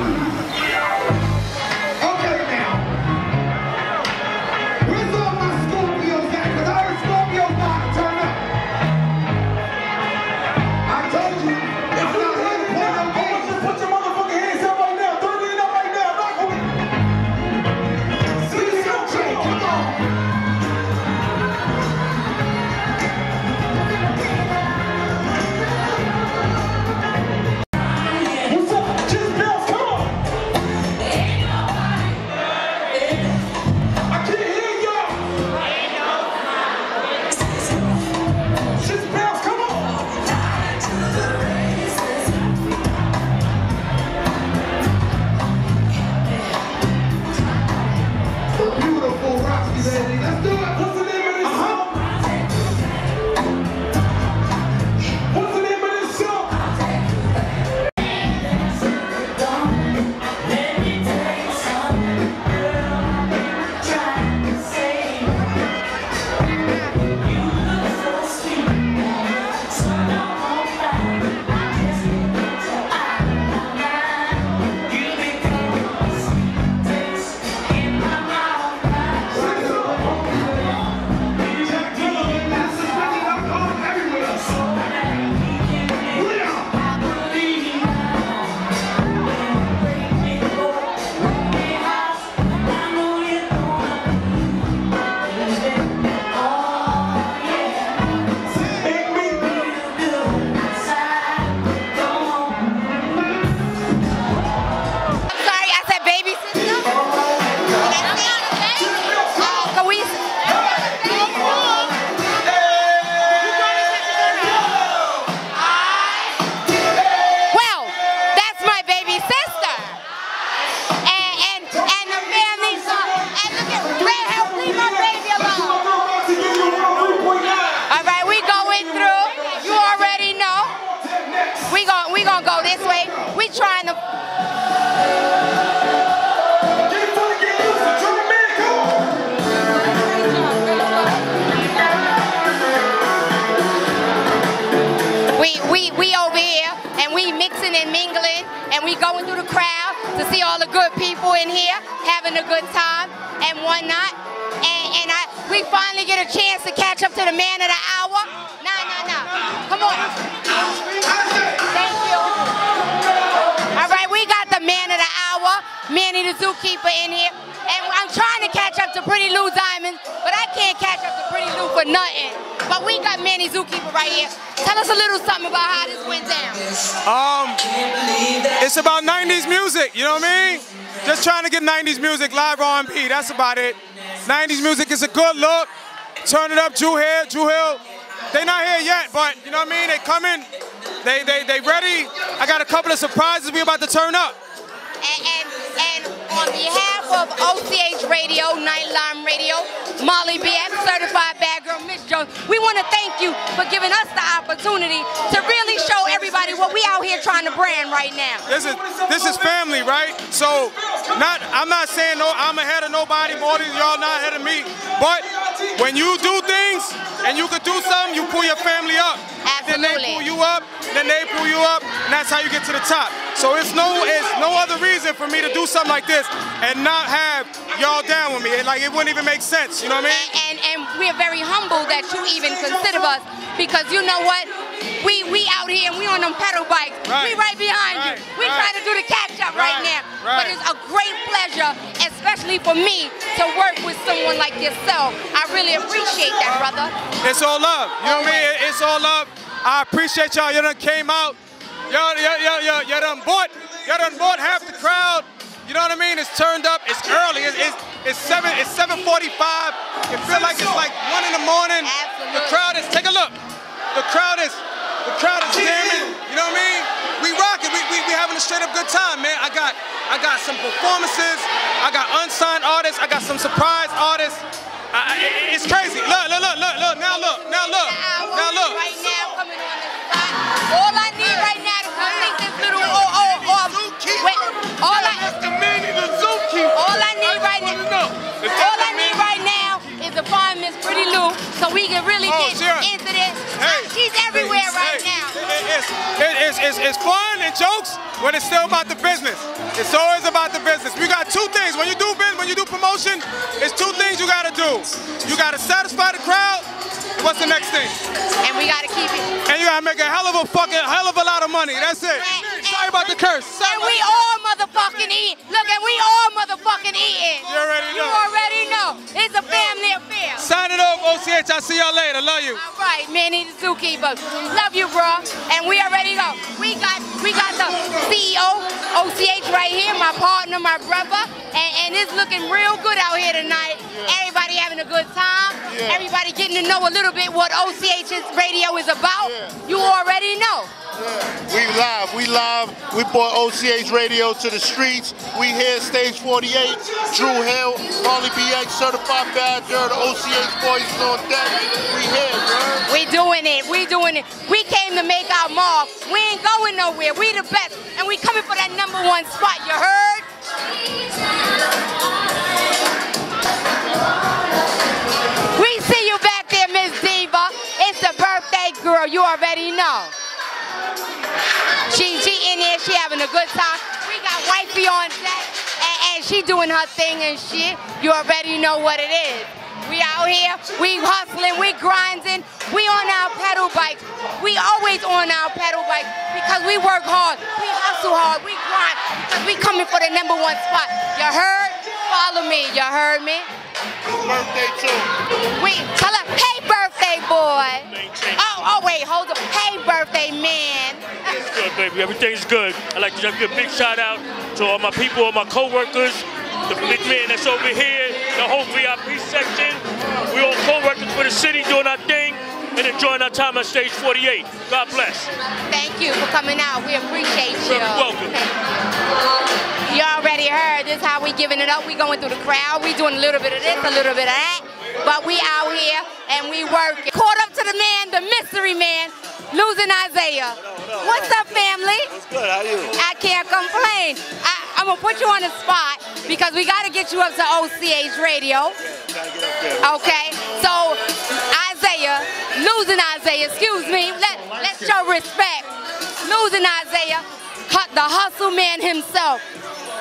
Okay, now. Where's all my Scorpios at? Because I heard Scorpios not to turn up. I told you. If you're not here to play no game, I want you to put your motherfucking hands up right now. Throw it up right now. Knock on it. See of people in here having a good time and whatnot. And, and I, we finally get a chance to catch up to the man of the hour. Nah, nah, nah. Come on. Thank you. All right, we got the man of the hour, Manny the Zookeeper in here. And I'm trying to catch up to Pretty Lou Diamond, but I can't catch up to Pretty Lou for nothing. But we got Manny Zookeeper right here. Tell us a little something about how this went down. Um, it's about nineties music, you know what I mean? Just trying to get nineties music, live R and B, that's about it. nineties music is a good look. Turn it up, Drew Hill, Drew Hill. They not here yet, but you know what I mean? They coming, they, they, they ready. I got a couple of surprises we about to turn up. And, and, and on behalf of O C H Radio, Nightline Radio, Molly B X, Certified Bad Girl, Miss Jones, we want to thank you for giving us the opportunity to really show everybody what we out here trying to brand right now. This is this is family, right? So, not I'm not saying no, I'm ahead of nobody, more than y'all not ahead of me. But when you do things and you could do something, you pull your family up. Absolutely. Then they pull you up, then they pull you up, and that's how you get to the top. So it's no it's no other reason for me to do something like this and not have y'all down with me. It, like it wouldn't even make sense, you know what I mean? And, and, and we're very humbled that you even consider us, because you know what? We we out here and we on them pedal bikes. Right. We right behind Right. you. We Right. trying to do the catch up right, Right. now. Right. But it's a great pleasure, especially for me, to work with someone like yourself. I really appreciate that, brother. It's all love. You know what I mean? It- It's all love. I appreciate y'all. You done came out. Y'all, y'all, y'all, y'all, y'all done bought. Y'all done bought half the crowd. You know what I mean? It's turned up. It's early. It's, it's, it's seven. It's seven forty-five. It feel like it's like one in the morning. Absolutely. The crowd is. Take a look. The crowd is. The crowd is jamming. You know what I mean? We rocking. We, we we having a straight up good time, man. I got I got some performances. I got unsigned artists. I got some surprise artists. I, I, it's crazy. Look, look, look, look, look. Now look. Now look. Now look. Right now, coming on this spot. All I need right now to complete this little oh oh oh. Wait, all I all I need right now. All I need right now is to find Miss Pretty Lou so we can really Oh, get sure. into this. Hey. She's everywhere right Hey, now. it- It's, it- it's, it's, it's fun and jokes, but it's still about the business. It's always about the business. We got two things. When you do business, when you do promotion, it's two things you gotta do. You gotta satisfy the crowd, and what's the next thing? And we gotta keep it. And you gotta make a hell of a fucking, hell of a lot of money. That's it. Sorry about the curse. Sorry And about we the- all motherfucking eat. Look, and we all motherfucking eating. You already know. You already know. It's a family affair. Sign it off, O C H. I'll see y'all later. Love you. All right, Manny the Zookeeper. Love you, bro. And we already go. We got we got the C E O, O C H right here, my partner, my brother. And, and it's looking real good out here tonight. Everybody having a good time. Yeah. Everybody getting to know a little bit what O C H's radio is about. You already know. We live, we live. We brought O C H Radio to the streets. We here, Stage forty-eight, Drew Hill, Molly B X, Certified Bad Girl, the O C H boys is on deck. We here, girl. We doing it, we doing it. We came to make our mark. We ain't going nowhere, we the best. And we coming for that number one spot, you heard? We see you back there, Miss Diva. It's the birthday girl, you already know. She, she in there, she having a good time. We got wifey on deck, and, and she doing her thing and shit. You already know what it is. We out here, we hustling, we grinding, we on our pedal bikes. We always on our pedal bikes because we work hard, we hustle hard, we grind, because we coming for the number one spot. You heard? Follow me, you heard me? Birthday too. We tell her, hey birthday boy. Oh, oh wait, hold on. Hey birthday man. It's good, baby. Everything's good. I'd like to give a big shout out to all my people, all my co-workers, the big man that's over here, the whole V I P section. We all co-workers for the city doing our thing and enjoying our time at Stage forty-eight. God bless. Thank you for coming out. We appreciate you. You're welcome. You already heard. This is how we giving it up. We going through the crowd. We doing a little bit of this, a little bit of that. But we out here and we working. Caught up to the man, the mystery man, Losing Isaiah. What's up, family? What's good? How you? I can't complain. I, I'm gonna put you on the spot because we gotta get you up to O C H Radio. Okay. So Isaiah, Losing Isaiah. Excuse me. Let Let's show respect. Losing Isaiah, hu- the hustle man himself.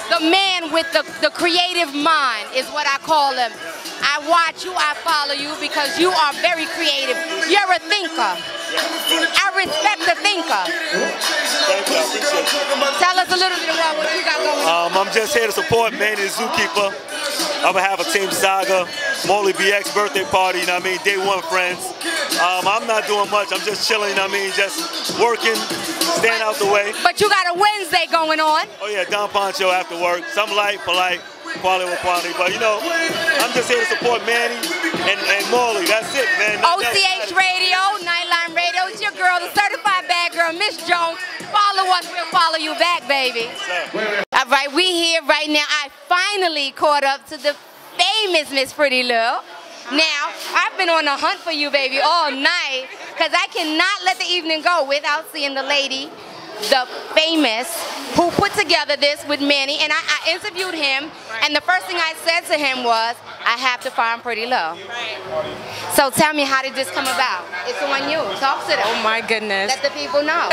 the man with the, the creative mind is what I call him. I watch you, I follow you because you are very creative. You're a thinker. I respect the thinker. Thank you, I appreciate you. Tell us a little bit about what you got going on. Um, I'm just here to support Manny the Zookeeper. On behalf of Team Saga, Molly B X birthday party, you know what I mean, day one friends. Um, I'm not doing much, I'm just chilling, you know what I mean, just working, staying out the way. But you got a Wednesday going on. Oh yeah, Don Poncho after work. Some light, polite, quality with quality. But you know, I'm just here to support Manny and, and Molly. That's it, man. O C H Radio, Nightline Radio. It's your girl, the certified bad girl, Miss Jones. Follow us, we'll follow you back, baby. All right, we here right now. I finally caught up to the famous Miss Pretty Lil. Now, I've been on a hunt for you, baby, all night, because I cannot let the evening go without seeing the lady, the famous, who put together this with Manny, and I, I interviewed him, and the first thing I said to him was, I have to find Pretty Lil. So tell me, how did this come about? It's on you. Talk to them. Oh my goodness. Let the people know.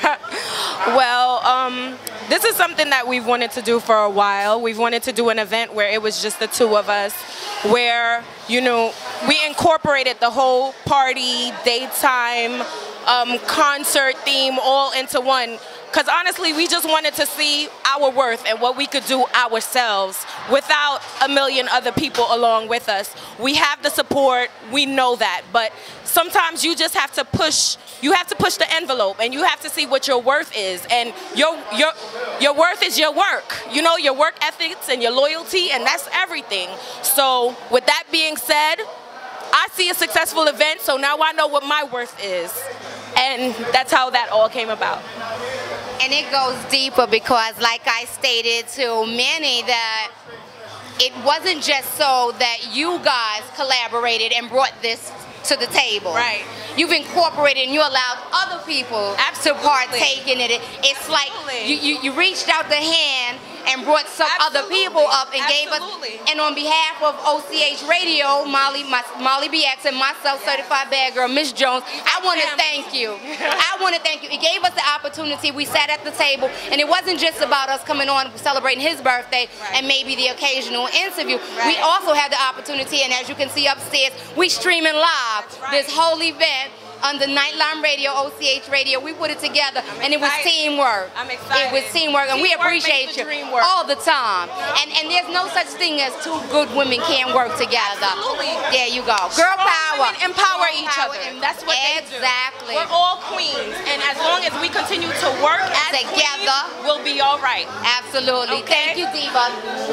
Well, um, this is something that we've wanted to do for a while. We've wanted to do an event where it was just the two of us, where, you know, we incorporated the whole party, daytime, um, concert theme all into one. Because honestly, we just wanted to see our worth and what we could do ourselves without a million other people along with us. We have the support, we know that, but sometimes you just have to push, you have to push the envelope and you have to see what your worth is. And your, your, your worth is your work, you know, your work ethics and your loyalty, and that's everything. So with that being said, I see a successful event, so now I know what my worth is. And that's how that all came about. And it goes deeper because, like I stated to Manny, that it wasn't just so that you guys collaborated and brought this to the table. Right. You've incorporated and you allowed other people Absolutely. to partake in it. It's like you, you, you reached out the hand and brought some Absolutely. other people up and Absolutely. gave us, and on behalf of O C H Radio, Molly, my, Molly B X, and myself, certified bad girl, Miss Jones, I want to thank you. I want to thank you. It gave us the opportunity. We sat at the table, and it wasn't just about us coming on celebrating his birthday right. and maybe the occasional interview. Right. We also had the opportunity, and as you can see upstairs, we streaming live right. this whole event under Nightline Radio, O C H Radio. We put it together, and it was teamwork. I'm excited. It was teamwork, and teamwork we appreciate you work. all the time. And and there's no such thing as two good women can't work together. Absolutely. There you go. Girl Strong power. women empower Girl each power. other, and that's what exactly. they do. We're all queens, and as long as we continue to work as together, queens, we'll be all right. Absolutely. Okay? Thank you, Diva.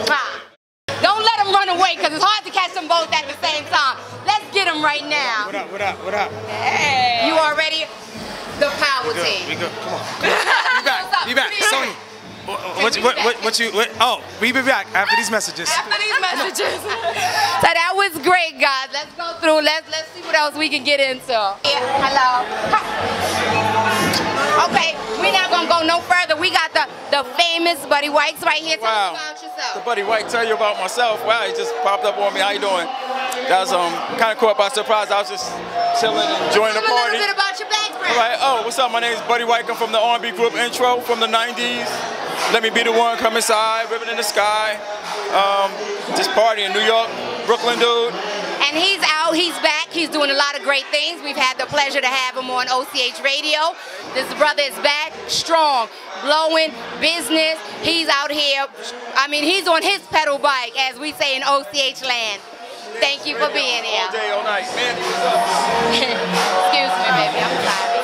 Don't let them run away, because it's hard to catch them both at the same time. Let's get them right now. What up, what up, what up? Hey. You already? The power we team. We good, come on. Come on. Be back, be back. Sony. What, what, what, what you, what, oh, we be back after these messages. After these messages. So that was great, guys. Let's go through. Let's, let's see what else we can get into. Yeah, hello. Okay, we're not going to go no further. We got the, the famous Buddy Whites right here. Tell Wow. us about yourself. The Buddy White, tell you about myself. Wow, he just popped up on me. How you doing? That was um, kind of caught by surprise. I was just chilling and enjoying the Tell party. a little bit about your background. All right, oh, what's up? My name is Buddy White. I'm from the R and B group Intro from the nineties. Let Me Be the One, Come Inside, Ribbon in the Sky. Um, just party in New York, Brooklyn dude. And he's out, he's back, he's doing a lot of great things. We've had the pleasure to have him on O C H Radio. This brother is back, strong, blowing, business. He's out here, I mean, he's on his pedal bike, as we say in O C H land. Thank you for being here. All day, all night. Man, what's up? Excuse me, baby, I'm sorry.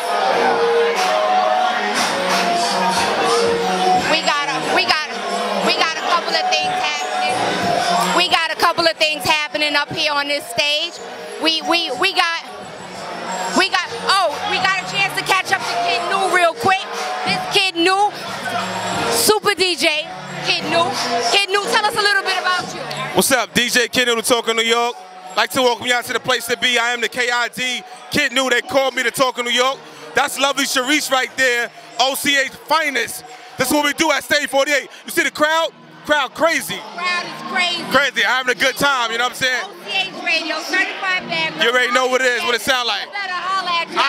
We got a, we got, we got a couple of things happening. We got a couple of things happening up here on this stage. We, we, we got, we got, oh, we got a chance to catch up to Kid New real quick. This Kid New, super D J, Kid New. Kid New, tell us a little bit about you. What's up, D J Kid New to Talk in New York. Like to welcome you out to the place to be. I am the K I D Kid New. They called me to Talk in New York. That's lovely Sharice right there, O C H finest. This is what we do at Stage forty-eight. You see the crowd? Crowd crazy. Crowd is crazy. Crazy. I'm having a good time, you know what I'm saying? O C H Radio, certified bad girl. You already know what it is, what it sound like. Better holla at you.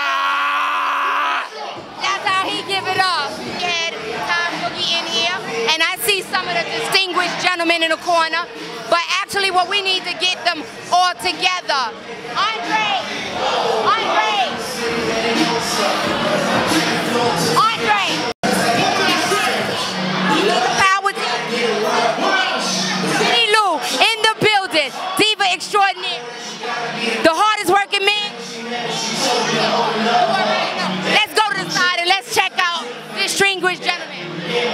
Ah! That's how he give it up. We had Tom Boogie in here, and I see some of the distinguished gentlemen in the corner, but actually what we need to get them all together. Andre! Andre! Andre! Power City Lou in the building. Diva extraordinaire. The hardest working man. Let's go to the side and let's check out this distinguished gentleman.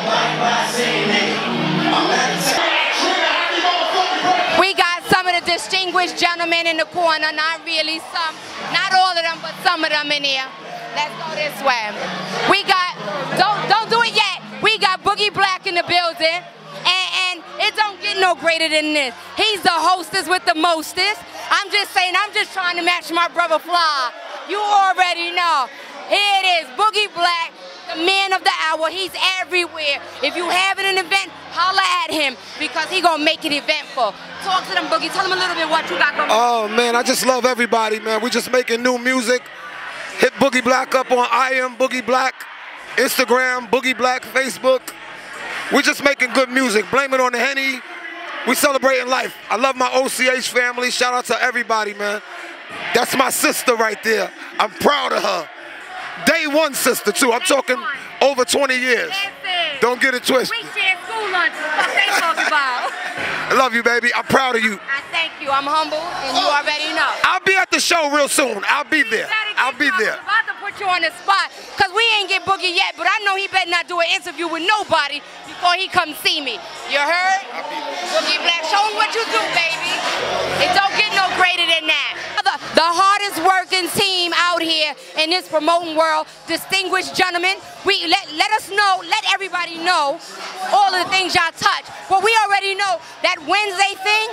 We got some of the distinguished gentlemen in the corner, not really some, not all of them, but some of them in here. Let's go this way. We got, don't, don't do it yet. We got Boogie Black in the building, and, and it don't get no greater than this. He's the hostess with the mostest. I'm just saying, I'm just trying to match my brother Fly. You already know. Here it is, Boogie Black, the man of the hour. He's everywhere. If you having an event, holla at him, because he gonna make it eventful. Talk to them, Boogie. Tell them a little bit what you got going on. Oh, man, I just love everybody, man. We just making new music. Hit Boogie Black up on I Am Boogie Black, Instagram, Boogie Black, Facebook. We're just making good music. Blame it on the Henny. We celebrating life. I love my O C H family. Shout out to everybody, man. That's my sister right there. I'm proud of her. Day one sister, too. I'm talking over twenty years. Don't get it twisted. We share school lunch. What they talking about? I love you, baby. I'm proud of you. I thank you. I'm humble, and you already know. I'll be at the show real soon. I'll be there. I'll be there. I'm about to put you on the spot, because we ain't get Boogie yet, but I know he better not do an interview with nobody before he come see me. You heard? Boogie Black, show him what you do, baby. It don't get no greater than that. The, the hardest working team out here in this promoting world, distinguished gentlemen, we let, let us know, let everybody know all of the things y'all touch. But we already know that Wednesday thing,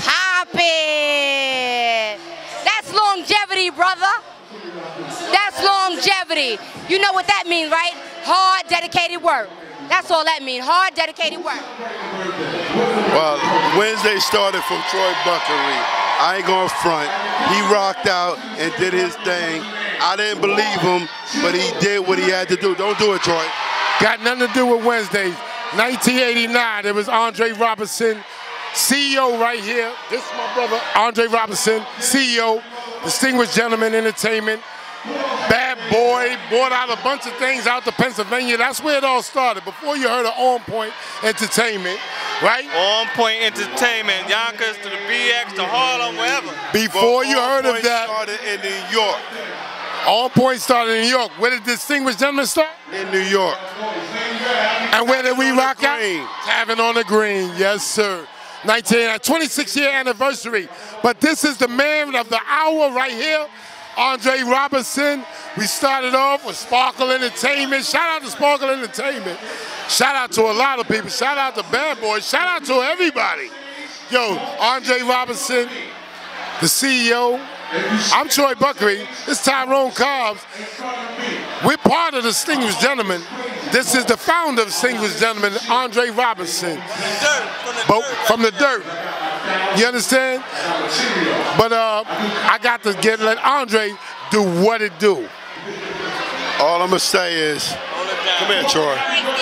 poppin'. That's longevity, brother. That's longevity. You know what that means, right? Hard, dedicated work. That's all that means, hard, dedicated work. Well, Wednesday started from Troy Buckery. I ain't going front. He rocked out and did his thing. I didn't believe him, but he did what he had to do. Don't do it, Troy. Got nothing to do with Wednesdays. nineteen eighty-nine, it was Andre Robinson, C E O right here. This is my brother, Andre Robinson, C E O, Distinguished Gentleman Entertainment. Bad boy, bought out a bunch of things out to Pennsylvania. That's where it all started. Before you heard of On Point Entertainment, right? On Point Entertainment, Yonkers to the B X to Harlem, wherever. Before you heard of that, started in New York. On Point started in New York. Where did Distinguished Gentlemen start? In New York. And where did we rock out? Tavern on the Green, yes sir. nineteen, twenty-six year anniversary. But this is the man of the hour right here, Andre Robinson. We started off with Sparkle Entertainment. Shout out to Sparkle Entertainment. Shout out to a lot of people. Shout out to Bad Boys. Shout out to everybody. Yo, Andre Robinson, the C E O. I'm Troy Buckery. It's Tyrone Cobbs. We're part of the Distinguished Gentlemen. This is the founder of Distinguished Gentlemen, Andre Robinson. But from the dirt. You understand? But uh, I got to get let Andre do what it do. All I'm gonna say is, come here, Troy.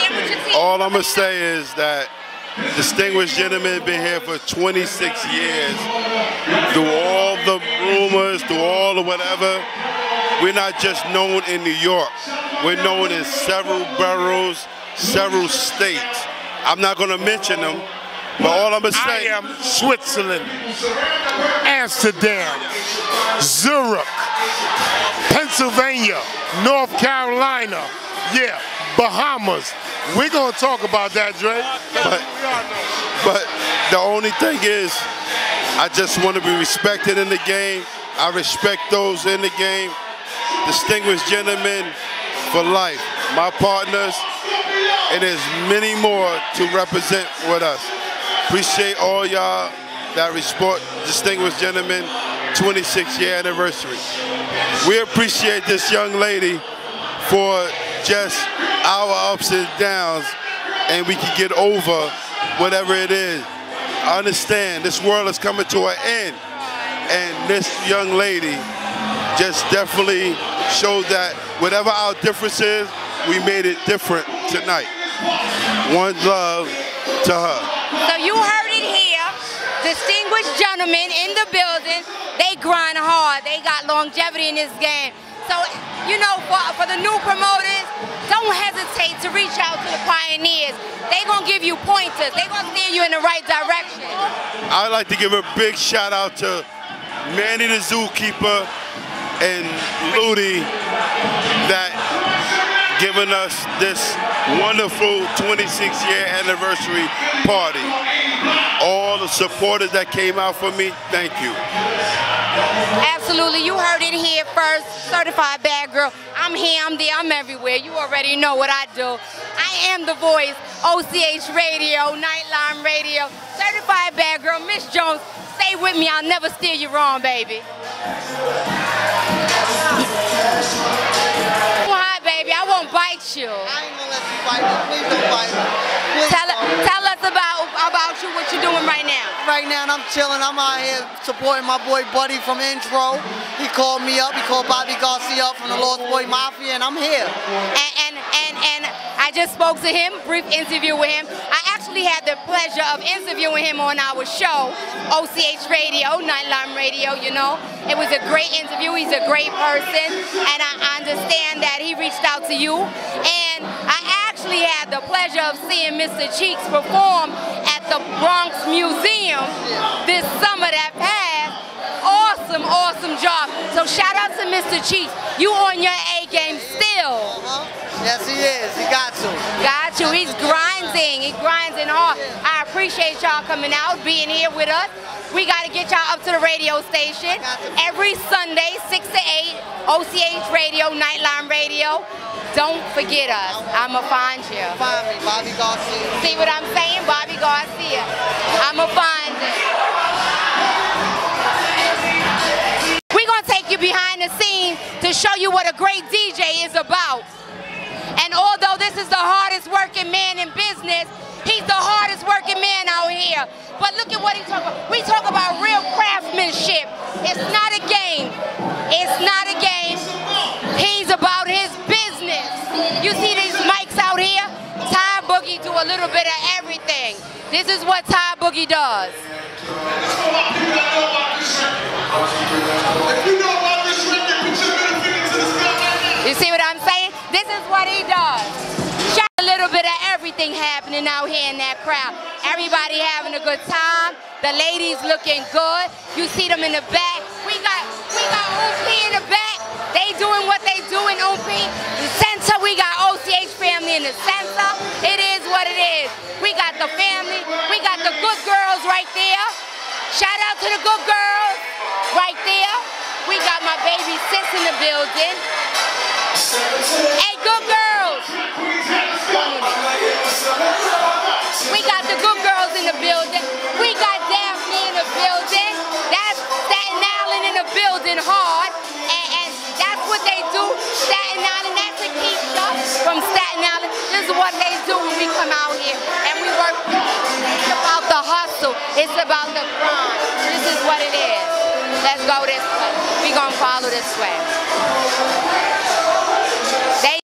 All I'm gonna say is that Distinguished Gentlemen been here for twenty-six years. Through all the rumors, through all the whatever, we're not just known in New York. We're known in several boroughs, several states. I'm not gonna mention them, but all I'm gonna say, I am Switzerland, Amsterdam, Zurich, Pennsylvania, North Carolina, yeah, Bahamas. We're gonna talk about that, Dre. But, but the only thing is, I just want to be respected in the game. I respect those in the game. Distinguished Gentlemen for life. My partners, and there's many more to represent with us. Appreciate all y'all that respect Distinguished Gentlemen twenty-six year anniversary. We appreciate this young lady for just our ups and downs, and we can get over whatever it is. I understand this world is coming to an end, and this young lady just definitely showed that whatever our difference is, we made it different tonight. One love, to her. So you heard it here. Distinguished gentlemen in the building. They grind hard. They got longevity in this game. So, you know, for, for the new promoters, don't hesitate to reach out to the pioneers. They gonna give you pointers. They gonna steer you in the right direction. I'd like to give a big shout out to Manny the Zookeeper and Ludi that giving us this wonderful twenty-six year anniversary party. All the supporters that came out for me, thank you. Absolutely, you heard it here first. Certified Bad Girl. I'm here, I'm there, I'm everywhere. You already know what I do. I am the voice. O C H Radio, Nightline Radio. Certified Bad Girl, Miss Jones. Stay with me, I'll never steer you wrong, baby. Hi, baby, I won't bite you. I ain't gonna let you bite me. Please don't bite me. Please Tell, don't. tell us about, about you, what you're doing right now. Right now, I'm chilling. I'm out here supporting my boy Buddy from Intro. He called me up. He called Bobby Garcia up from the Lost Boy Mafia, and I'm here. And, and, and, and I just spoke to him, brief interview with him. I actually had the pleasure of interviewing him on our show, O C H Radio, Nightline Radio, you know. It was a great interview. He's a great person, and I understand that he reached out to you. And I actually had the pleasure of seeing Mister Cheeks perform at the Bronx Museum this summer that passed. Awesome, awesome job. So shout out to Mister Cheeks. You on your A game still. Uh-huh. Yes, he is. He got to. Got you. He's grinding. He's grinding hard. I appreciate y'all coming out, being here with us. We got to get y'all up to the radio station. Every Sunday, six to eight, O C H Radio, Nightline Radio. Don't forget us. I'ma find you. Find me, Bobby Garcia. See what I'm saying? Bobby Garcia. I'ma find you. We're going to take you behind the scenes to show you what a great D J is about. And although this is the hardest working man in business, he's the hardest working man out here. But look at what he talk about. We talk about real craftsmanship. It's not a game. It's not a game. He's about his business. You see these mics out here? Ty Boogie do a little bit of everything. This is what Ty Boogie does. You see what I'm saying? This is what he does. Shout a little bit of everything happening out here in that crowd. Everybody having a good time. The ladies looking good. You see them in the back. We got we got O P in the back. They doing what they do in O P. The center, we got O C H family in the center. It is what it is. We got the family. We got the good girls right there. Shout out to the good girls right there. We got my baby sis in the building. Hey, good girls. We got the good girls in the building. We got Daphne in the building. That's Staten Island in the building hard. And, and that's what they do. Staten Island, that's a Keisha from Staten Island. This is what they do when we come out here. And we work. It's about the hustle. It's about the grind. This is what it is. Let's go this way. We gonna follow this way. They,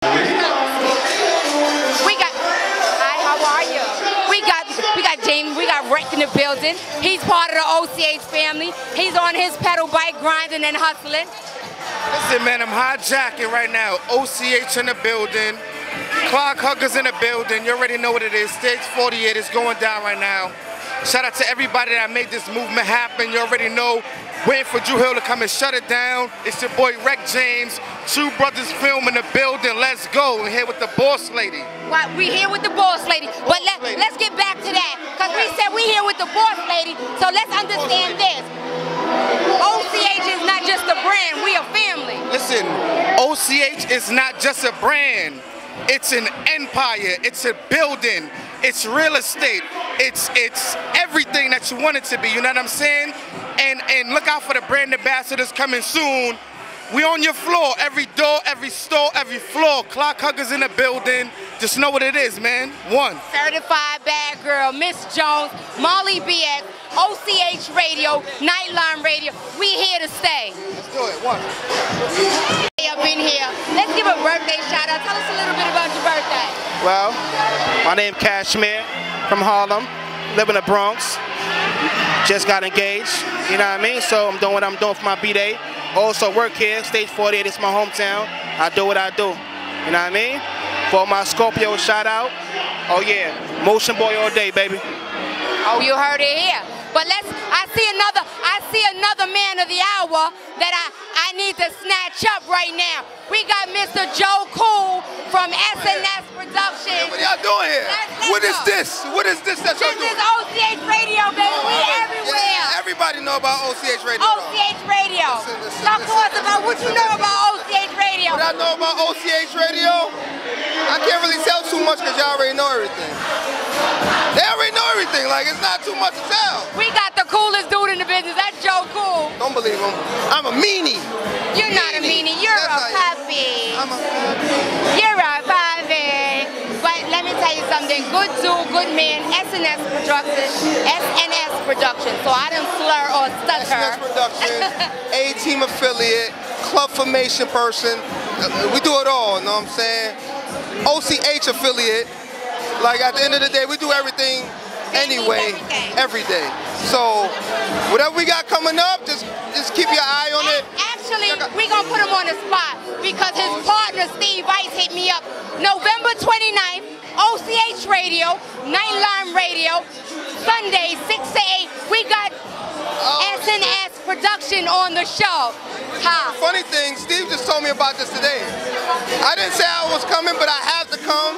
we got, hi, how are you? We got, we got James, we got Rick in the building. He's part of the O C H family. He's on his pedal bike grinding and hustling. Listen, man, I'm hijacking right now. O C H in the building. Clock Huggers in the building. You already know what it is. Stage forty-eight is going down right now. Shout out to everybody that made this movement happen. You already know. Waiting for Drew Hill to come and shut it down. It's your boy Rec James. Two Brothers Film in the building. Let's go. We're here with the boss lady. Well, we here with the boss lady. But let, let's get back to that. Because we said we here with the boss lady. So let's understand this. O C H is not just a brand. We a family. Listen, O C H is not just a brand. It's an empire. It's a building. It's real estate. It's it's everything that you want it to be. You know what I'm saying? And and look out for the brand ambassadors coming soon. We on your floor, every door, every store, every floor. Clock Huggers in the building. Just know what it is, man. One. Certified Bad Girl, Miss Jones, Molly B X, O C H Radio, Nightline Radio. We here to stay. Let's do it. One. Up in here. Let's give a birthday shout out. Tell us a little bit about your birthday. Well, my name Cashmere. from Harlem, live in the Bronx. Just got engaged, you know what I mean? So I'm doing what I'm doing for my B-Day. Also work here, Stage forty-eight, it's my hometown. I do what I do, you know what I mean? For my Scorpio shout out, oh yeah, Motion Boy all day, baby. Oh, you heard it here. But let's, I see another, I see another man of the hour that I, I need to snatch up right now. We got Mister Joe Cool from S N S Productions. What y'all doing here? Let's, let's what is go. this? What is this that y'all This doing? is O C H Radio, baby. We everywhere. Yeah, everybody know about O C H Radio. O C H Radio. Talk to us about what you know about O C H Radio. What I know about O C H Radio? I can't really tell too much because y'all already know everything. They already know everything. Like, it's not too much to tell. We got the coolest dude in the business. That's Joe Cool. Don't believe him. I'm a meanie. You're not a meanie. You're a puppy. I'm a You're a puppy. But let me tell you something. Good dude, good man. S N S Productions. S N S Productions. So I didn't slur or stutter. S N S Productions, A-Team affiliate, club formation person. We do it all, you know what I'm saying? O C H affiliate. Like, at the end of the day, we do everything anyway, every day. So, whatever we got coming up, just just keep your eye on it. Actually, we're going to put him on the spot because his partner, Steve Weiss, hit me up. November twenty-ninth, O C H Radio, Nightline Radio, Sunday, six to eight. We got S N S Production on the show. Ha. Funny thing, Steve just told me about this today. I didn't say I was coming, but I have to come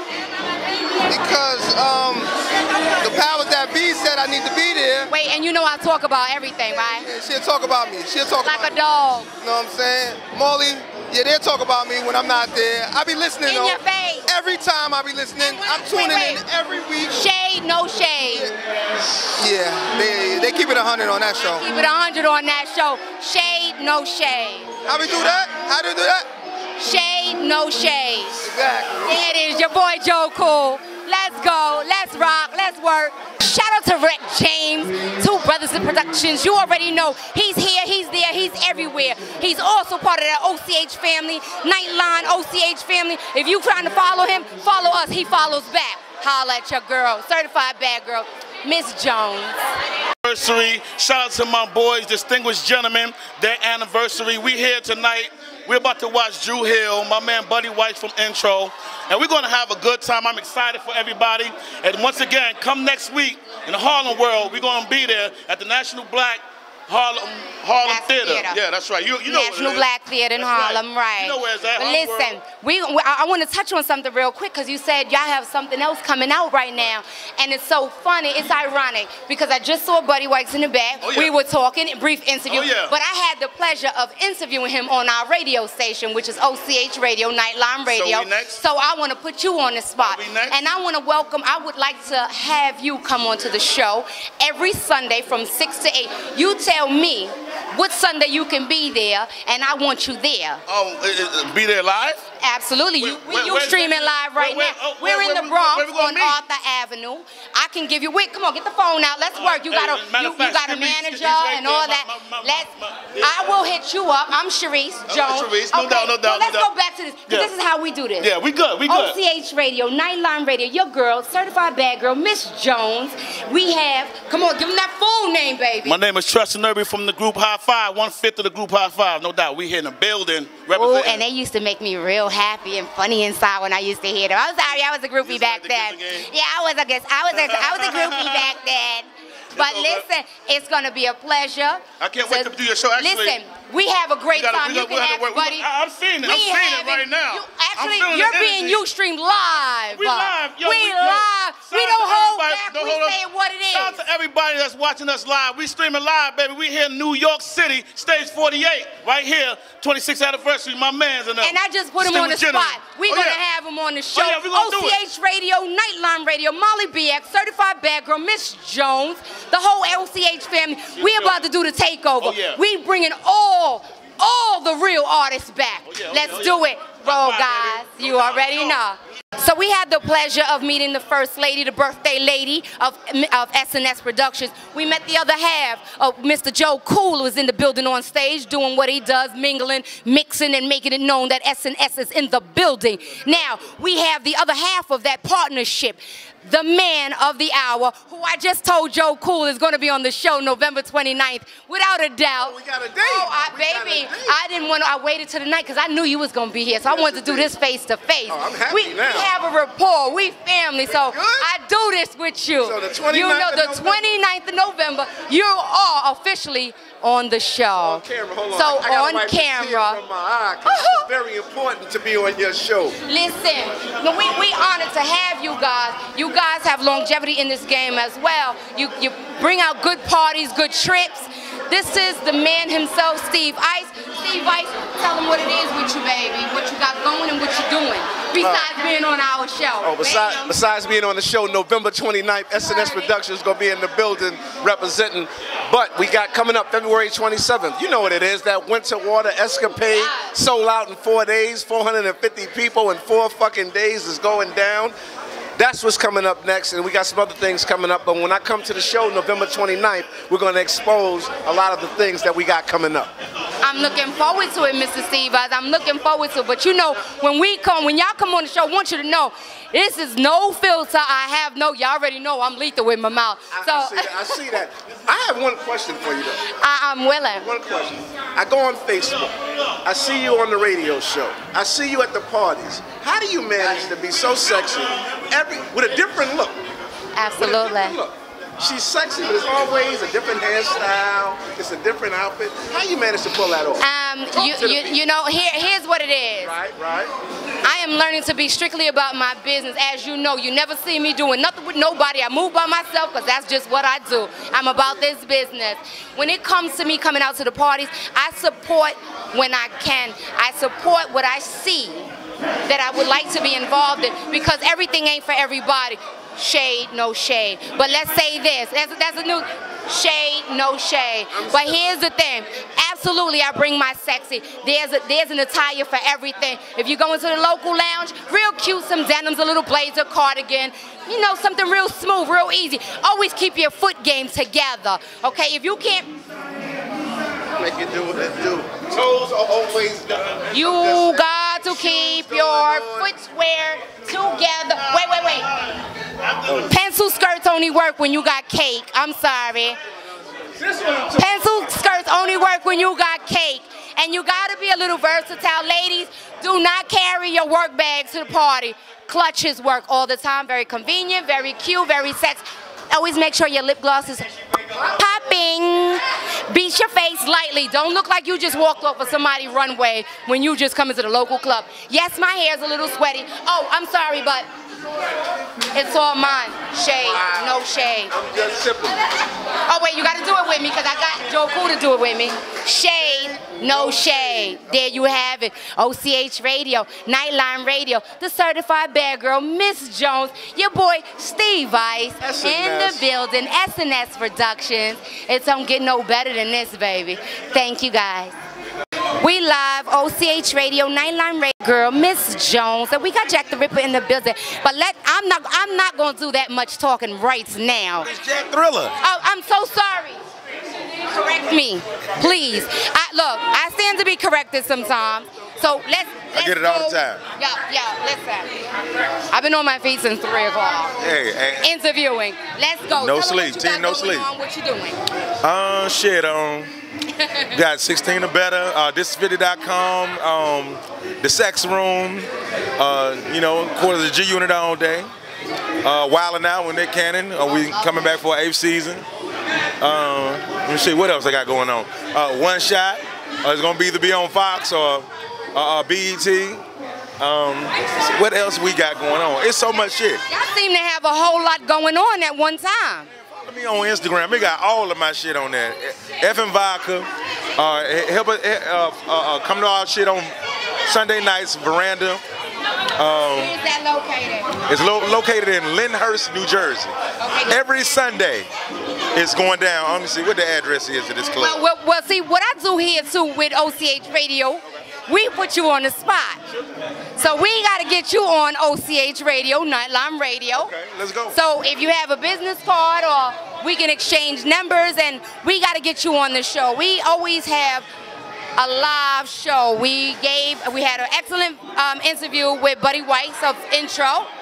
because um, the powers that be said I need to be there. Wait, and you know I talk about everything, right? Yeah, she'll talk about me. She'll talk like about a dog. You know what I'm saying? Molly, yeah, they'll talk about me when I'm not there. I be listening in though. your face. Every time I be listening. I'm tuning wait, wait. in every week. Shade, no shade. Yeah, they they keep it one hundred on that show. Keep it one hundred on that show. Shade, no shade. How we do that? How do we do that? Shade, no shade. Exactly. There it is, your boy Joe Cool. Let's go, let's rock, let's work. Shout out to Rick James, Two Brothers in Productions. You already know he's here, he's there, he's everywhere. He's also part of that O C H family, Nightline O C H family. If you trying to follow him, follow us, he follows back. Holla at your girl, certified bad girl, Miss Jones. Anniversary. Shout out to my boys, distinguished gentlemen, their anniversary. We here tonight. We're about to watch Dru Hill, my man Buddy White from Intro, and we're going to have a good time. I'm excited for everybody. And once again, come next week in the Harlem World. We're going to be there at the National Black Harlem Harlem Theater. Theater. Yeah, that's right. You, you know National what it is. Black Theater in That's Harlem, right. You know where it's at. But Harlem listen, World. we, we I, I want to touch on something real quick because you said y'all have something else coming out right now, and it's so funny. It's ironic because I just saw Buddy White in the back. Oh, yeah. We were talking, a brief interview, Oh, yeah. but I had the pleasure of interviewing him on our radio station, which is O C H Radio, Nightline Radio. we next? So I want to put you on the spot, we next? and I want to welcome. I would like to have you come onto the show every Sunday from six to eight. You tell me what Sunday you can be there, and I want you there. Oh, uh, uh, be there live? Absolutely. You, we, where- you where's streaming that? live right Where- where- now. oh, We're where- in where the we- Bronx where we gonna on meet? Arthur Avenue. I can give you. Wait, come on, get the phone out. Let's work. You got a Hey, matter you, of you fact, got a Sharice, manager Sharice right and there. all My- that. my- my- Let's. my- yeah. I will hit you up. I'm Sharice Okay, Jones. Sharice, no doubt, no doubt, Well, no let's doubt. go back to this. 'Cause Yeah. This is how we do this. Yeah, we good, we good. O C H Radio, Nightline Radio. Your girl, certified bad girl, Miss Jones. We have. Come on, give them that full name, baby. My name is Tristan Irby from the group High Five, one fifth of the group High Five, no doubt. We here in the building Oh, representing. and they used to make me real happy and funny inside when I used to hear them. I'm sorry, I was a groupie back then. Yeah, I was a guess. I was a, I was a groupie back then. But listen, it's gonna be a pleasure. I can't wait to do your show. Actually, Listen, we have a great we gotta- time. we You gotta- we can gotta have work- we buddy. gotta- I'm seeing it. I'm We seeing it having- right now. You, I'm actually, feeling you're the being energy. you streamed live. We live. Yo, we we- yo, live. We shout out don't to hold everybody. back. Don't We hold up. say it what it is. Shout out to everybody that's watching us live. We streaming live, baby. We here in New York City, stage forty-eight, right here, twenty-sixth anniversary. My man's in there. And I just put him on the spot. We're oh, gonna yeah. have him on the show. Oh, yeah, we gonna do O C H Radio, Nightline Radio, Molly B X, certified bad girl, Miss Jones, the whole O C H family. We about to do the takeover. Oh, yeah. We bringing all, all the real artists back. Oh, yeah, oh, Let's yeah, oh, do yeah. it, roll guys. You already know. So we had the pleasure of meeting the first lady, the birthday lady of, of S N S Productions. We met the other half of Mister Joe Cool, who was in the building on stage doing what he does, mingling, mixing, and making it known that S N S is in the building. Now, we have the other half of that partnership. the man of the hour, who I just told Joe Cool is going to be on the show November twenty-ninth, without a doubt. Oh, we got a date. Oh, I, baby, I didn't want to, I waited till the night because I knew you was going to be here, so I wanted to do this face to face. Oh, I'm happy we, now. we have a rapport, we family, so I do this with you. So the twenty-ninth you know, the of twenty-ninth of November, you are officially on the show. On camera, hold on. So I, I gotta on wipe this tear camera. from my eye, 'cause it's very important to be on your show. Listen, no, we we honored to have you guys. You guys have longevity in this game as well. You you bring out good parties, good trips. This is the man himself, Steve Ice. Steve Ice, tell him what it is with you, baby. What you got going and what you're doing. Besides uh, being on our show. Oh, besides, besides being on the show, November twenty-ninth, S N S Productions is going to be in the building representing. But we got coming up February twenty-seventh. You know what it is, that winter water escapade sold out in four days, four hundred fifty people in four fucking days is going down. That's what's coming up next, and we got some other things coming up. But when I come to the show November twenty-ninth, we're going to expose a lot of the things that we got coming up. I'm looking forward to it, Mister Steve. I'm looking forward to it. But you know, when we come, when y'all come on the show, I want you to know, this is no filter. I have no, y'all already know I'm lethal with my mouth. So I, I, see that. I see that. I have one question for you, though. I, I'm willing. One question. I go on Facebook. I see you on the radio show. I see you at the parties. How do you manage to be so sexy every with a different look? Absolutely. With a different look. She's sexy, but it's always a different hairstyle. It's a different outfit. How you manage to pull that off? Um, you, you, you know, here, here's what it is. Right, right. I am learning to be strictly about my business. As you know, you never see me doing nothing with nobody. I move by myself because that's just what I do. I'm about this business. When it comes to me coming out to the parties, I support when I can. I support what I see that I would like to be involved in, because everything ain't for everybody. Shade, no shade. But let's say this, that's, that's a new shade, no shade. But here's the thing, absolutely I bring my sexy. There's a, there's an attire for everything. If you go into the local lounge, real cute, some denims, a little blazer, cardigan, you know, something real smooth, real easy. Always keep your foot game together, okay? If you can't... Make it do what it do. Toes are always done. You got to keep your footwear together. Wait, wait, wait. Pencil skirts only work when you got cake. I'm sorry. Pencil skirts only work when you got cake. And you got to be a little versatile. Ladies, do not carry your work bags to the party. Clutches work all the time. Very convenient, very cute, very sexy. Always make sure your lip gloss is popping. Beat your face lightly. Don't look like you just walked off of somebody's runway when you just come into the local club. Yes, my hair's a little sweaty. Oh, I'm sorry, but it's all mine. Shade, no shade. I'm just sipping. Oh, wait, you got to do it with me because I got Joe Cool to do it with me. Shade, no shade. There you have it. O C H Radio, Nightline Radio, the certified bad girl, Miss Jones, your boy Steve Ice S N S. in the building, S N S Productions. It don't get no better than this, baby. Thank you, guys. We live, O C H Radio, Nightline Radio girl, Miss Jones, and we got Jack the Ripper in the building. But let I'm not I'm not gonna do that much talking right now. It's Jack Thriller. Oh, I'm so sorry. Correct me, please. I, look, I stand to be corrected sometimes. So let's. let's I get it all go. the time. Yeah, yeah. Listen, I've been on my feet since three o'clock. Hey, hey. Interviewing. Let's go. No Tell sleep. Team Team no sleep. On. What you doing? Uh, shit, um, got sixteen or better, uh, this fifty dot com, um, the sex room, uh, you know, quarter of the G unit all day, uh, Wildin' Out with Nick Cannon, uh, we coming back for our eighth season. Uh, let me see, what else I got going on? Uh, One Shot, uh, it's gonna be either be on Fox or uh, uh, B E T. Um, what else we got going on? It's so much shit. Y'all seem to have a whole lot going on at one time. Follow me on Instagram. We got all of my shit on there. F and Vodka. Uh, help us uh, uh, uh, come to our shit on Sunday nights, Veranda. Um, Where is that located? It's lo located in Lyndhurst, New Jersey. Okay. Every Sunday, it's going down. Let me see what the address is to this club. Well, well, well, see, what I do here too with O C H Radio, we put you on the spot. So we got to get you on O C H Radio, Nightline Radio. Okay, let's go. So if you have a business card, or we can exchange numbers, and we got to get you on the show. We always have a live show. We gave, we had an excellent um, interview with Buddy Weiss of Intro.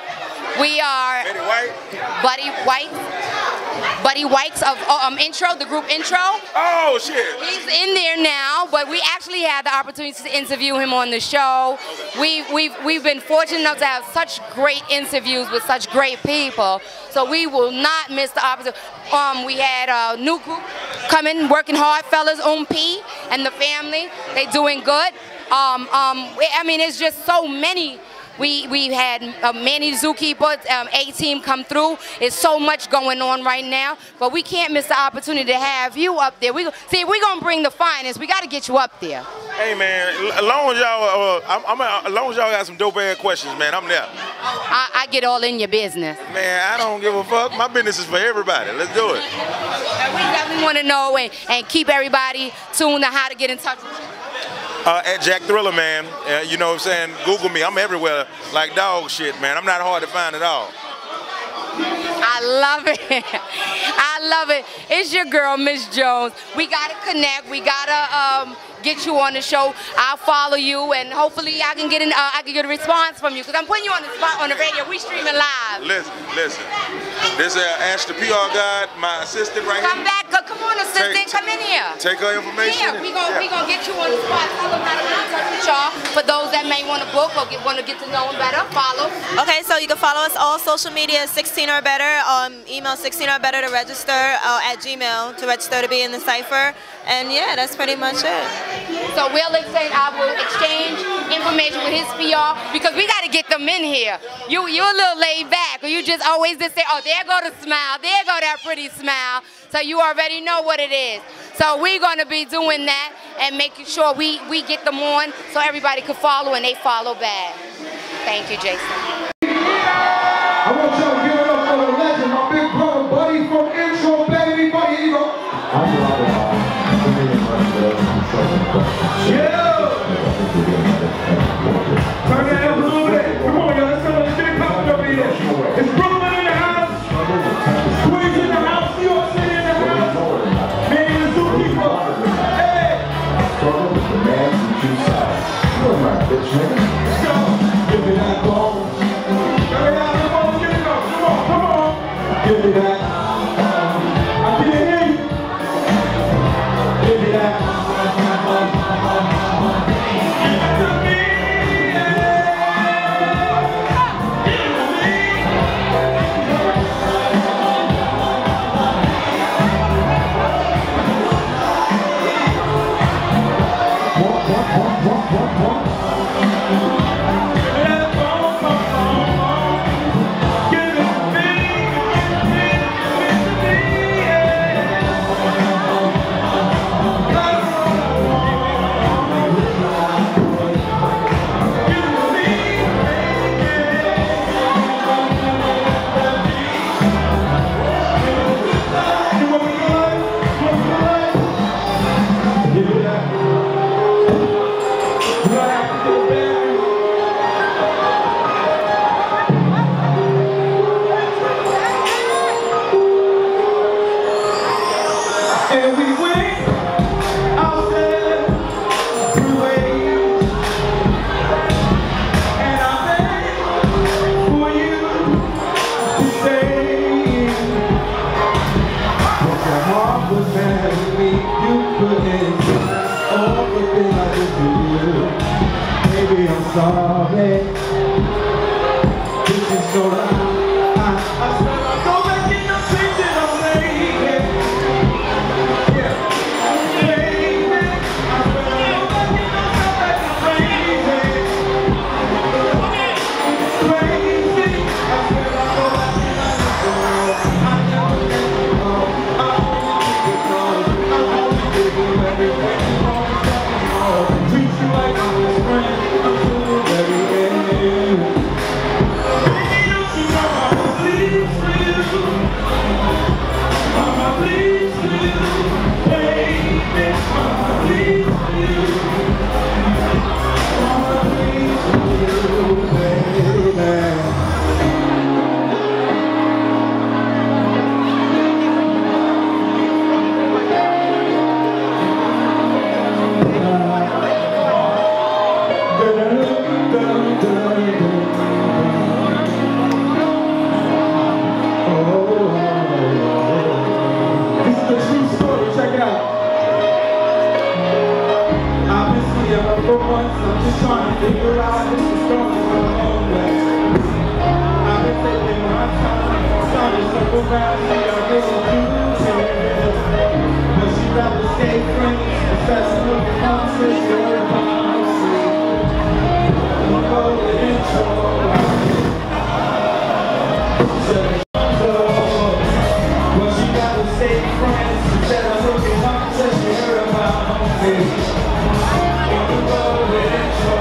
We are Betty White. Buddy White. Buddy White's of um, Intro, the group Intro. Oh, shit. He's in there now, but we actually had the opportunity to interview him on the show. We, we've, we've been fortunate enough to have such great interviews with such great people, so we will not miss the opportunity. Um, we had a new group coming, working hard, fellas, Um P and the family. They doing good. Um, um, I mean, it's just so many. We, we had uh, Manny Zookeeper, um, A-Team come through. It's so much going on right now, but we can't miss the opportunity to have you up there. We See, we're going to bring the finest. We got to get you up there. Hey, man, as long as y'all uh, I'm, I'm, as long as y'all got some dope-ass questions, man, I'm there. I, I get all in your business. Man, I don't give a fuck. My business is for everybody. Let's do it. And we definitely want to know and, and keep everybody tuned to how to get in touch with you. Uh, at Jack Thriller, man. Uh, you know what I'm saying? Google me. I'm everywhere like dog shit, man. I'm not hard to find at all. I love it. I love it. It's your girl, Miss Jones. We got to connect. We got to um, get you on the show. I'll follow you, and hopefully I can get an, uh, I can get a response from you, because I'm putting you on the spot on the radio. We streaming live. Listen, listen. This is uh, Ash the P R God, my assistant right Come here. back. Come on, assistant. Take, Come in here. Take her information. Yeah, we're going yeah. we gonna get you on the spot. Tell them how to get in touch with y'all. For those that may want to book or want to get to know them better, follow. Okay, so you can follow us all social media, sixteen or better. Um, email sixteen or better to register, uh, at Gmail to register to be in the cipher. And yeah, that's pretty much it. So we'll exchange, I will exchange information with his P R, because we got to get them in here. You, you're a little laid back, or you just always just say, oh, there go the smile, there go that pretty smile. So you already know what it is. So we're going to be doing that and making sure we, we get them on so everybody can follow and they follow back. Thank you, Jason. I want y'all to give it up for the legend, my big brother, Buddy from Intro, baby. Buddy, here you go. Yeah! Turn that up a little bit. Come on, y'all. Let's go. Let's get it popping over here. It's Brooklyn in the house. Queens in the house. New York City in the house. Man, the Zookeeper. Hey! Struggle with the man from two sides. You're my bitch, nigga. Let's go. Give me that ball. Give me that ball. Give me that. Come on, come on. Give me that. I can't hear you. Give me that. figure out who's the strongest among us. I've been taking my time, trying to circle around me, I really do care. But she'd rather stay friends, especially with the conversation you're about me. I'ma go to intro. But she'd rather stay friends, instead of looking conversation you're about me. I'ma go to intro.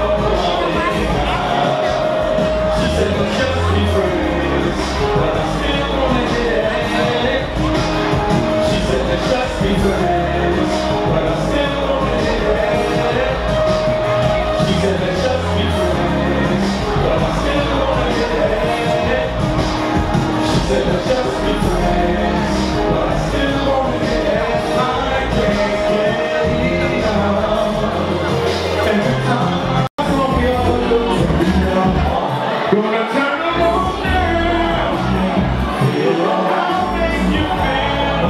She said let's just be friends, but I still wanna hear it. She said let's just be friends, but I still wanna hear it. She said let's just be friends, but I still wanna hear it. She said let's just be friends, but I still wanna hear it. I can't get enough. Every time I come here, gonna turn them on now. I'll make you feel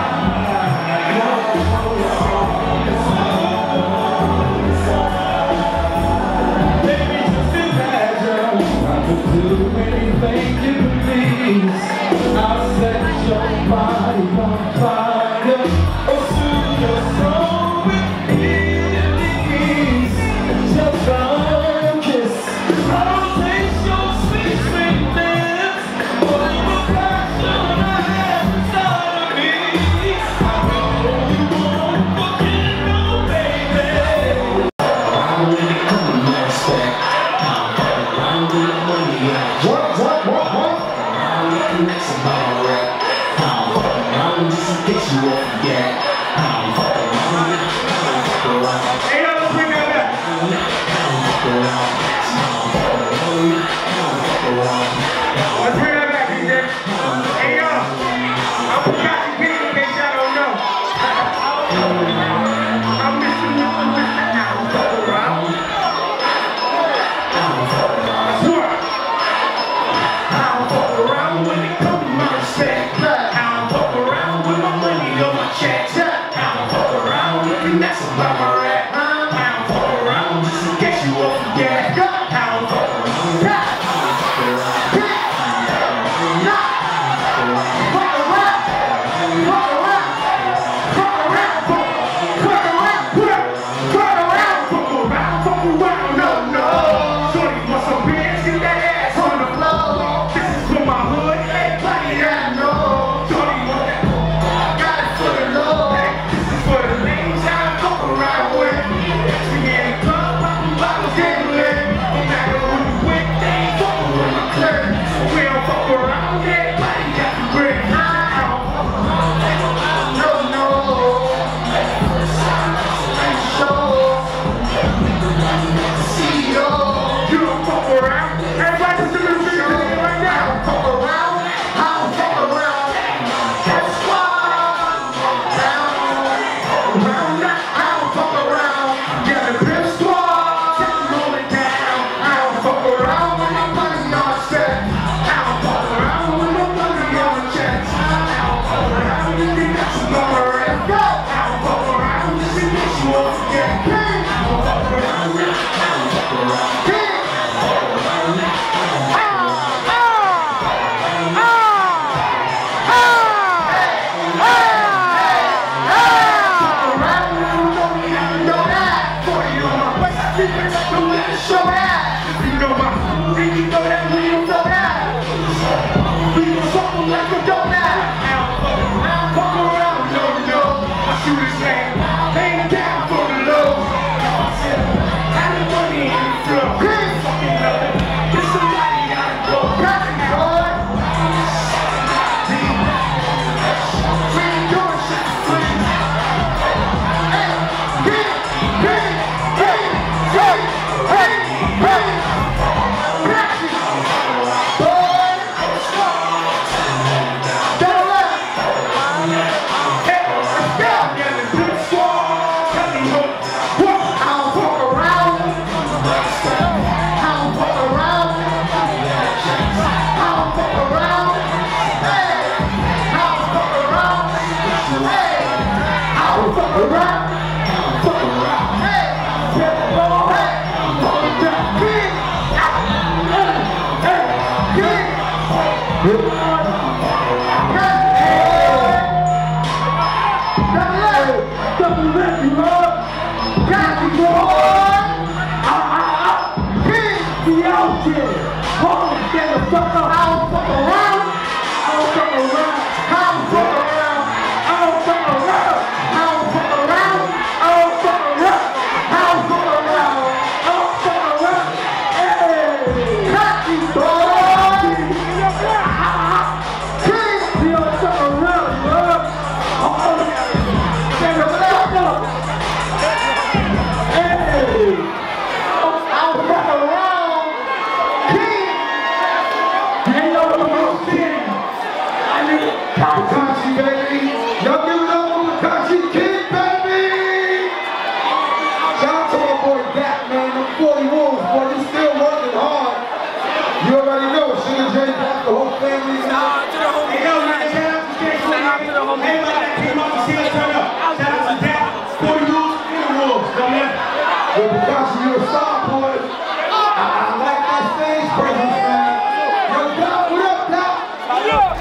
alright. Baby, just imagine I could do anything you please. I'll set your body on fire, or soothe your soul with ease. Just one kiss, I'll taste your sweet, sweet lips. All the passion I have inside of me, I'm the only one fucking you, baby. I'm really coming next back. I'm with the money, yeah. What, what, what, what? I'm looking at somebody rap. I'm fucking around just in case you won't forget. I'm fucking around, I'm fucking around. Hey, let's bring that back. I'm fucking around. Let's bring that back, D J. Hey, yo, I'm from Cotton Pete, in case y'all don't know. I'm missing you, I'm missing now. I'm fucking around. I swear. I don't fuck around when it comes to my respect. I don't fuck around with my money on my checks. I don't fuck around looking at somebody my rap. I don't fuck around just in case you won't forget. I don't fuck around. Fuck around, fuck around, hey, fuck around, hey, fuck around. With percussion, you're a star boy. I, I like that stage presence, man. Yo, Doc, what up, Doc? What up?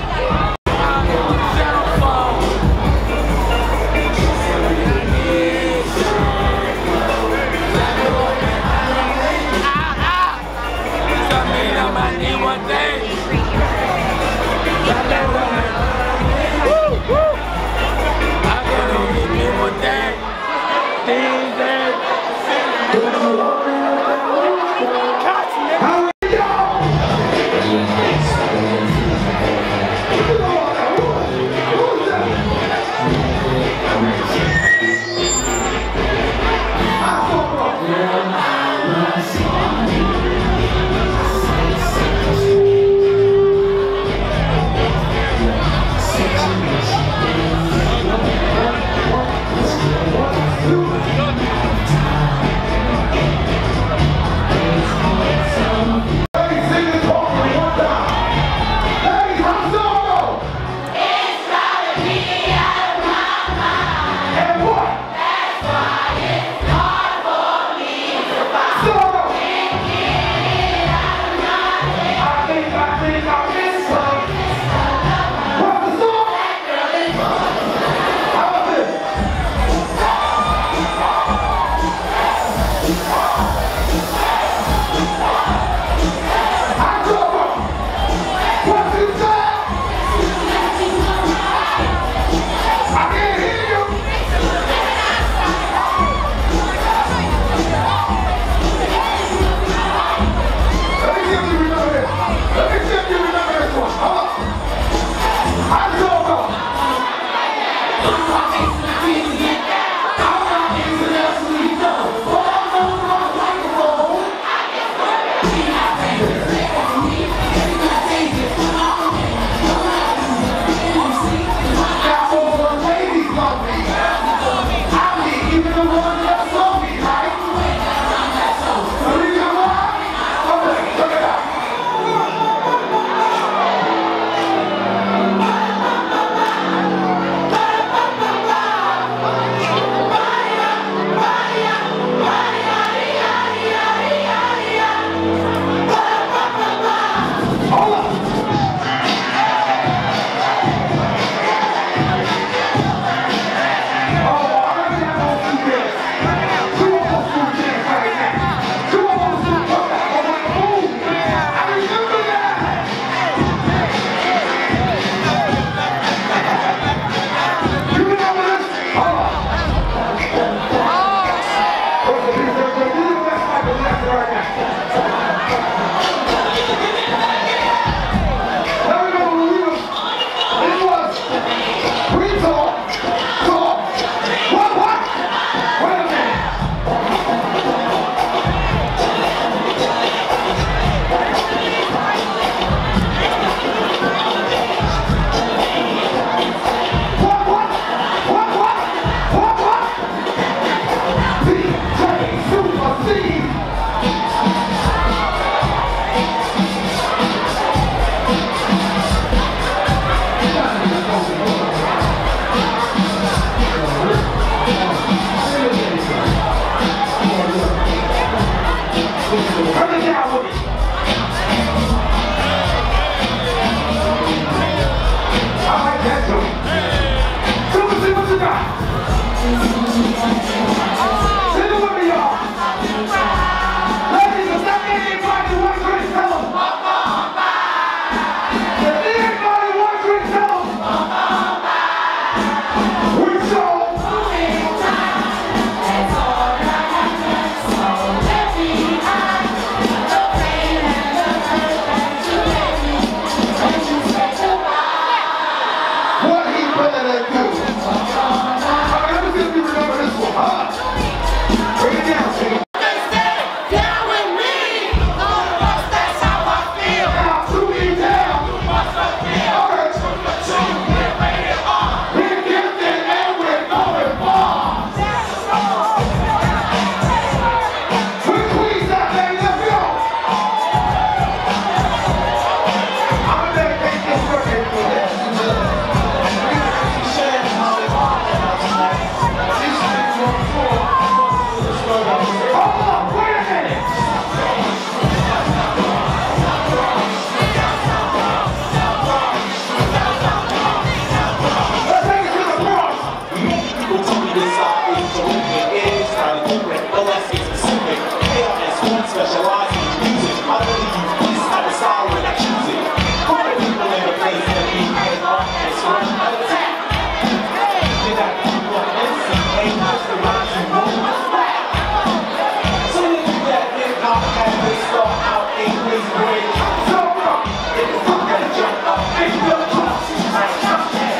Caribbean is highly different, but let's get specific. K R S One specializes in music. I really use this type of style when I choose it. Put the people in the place that be K R S One attack. They got people on M C A, the rhymes and moves. So you do that, then I'll have this start out in this way. So rock, if you gotta jump up, make your cross, right, jump there.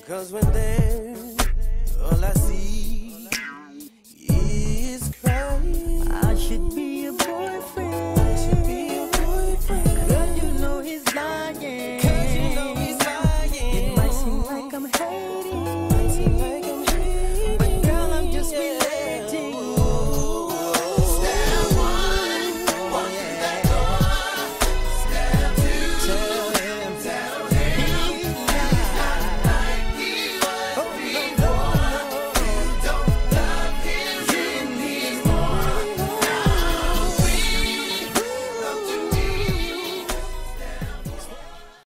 Cause when there, all I see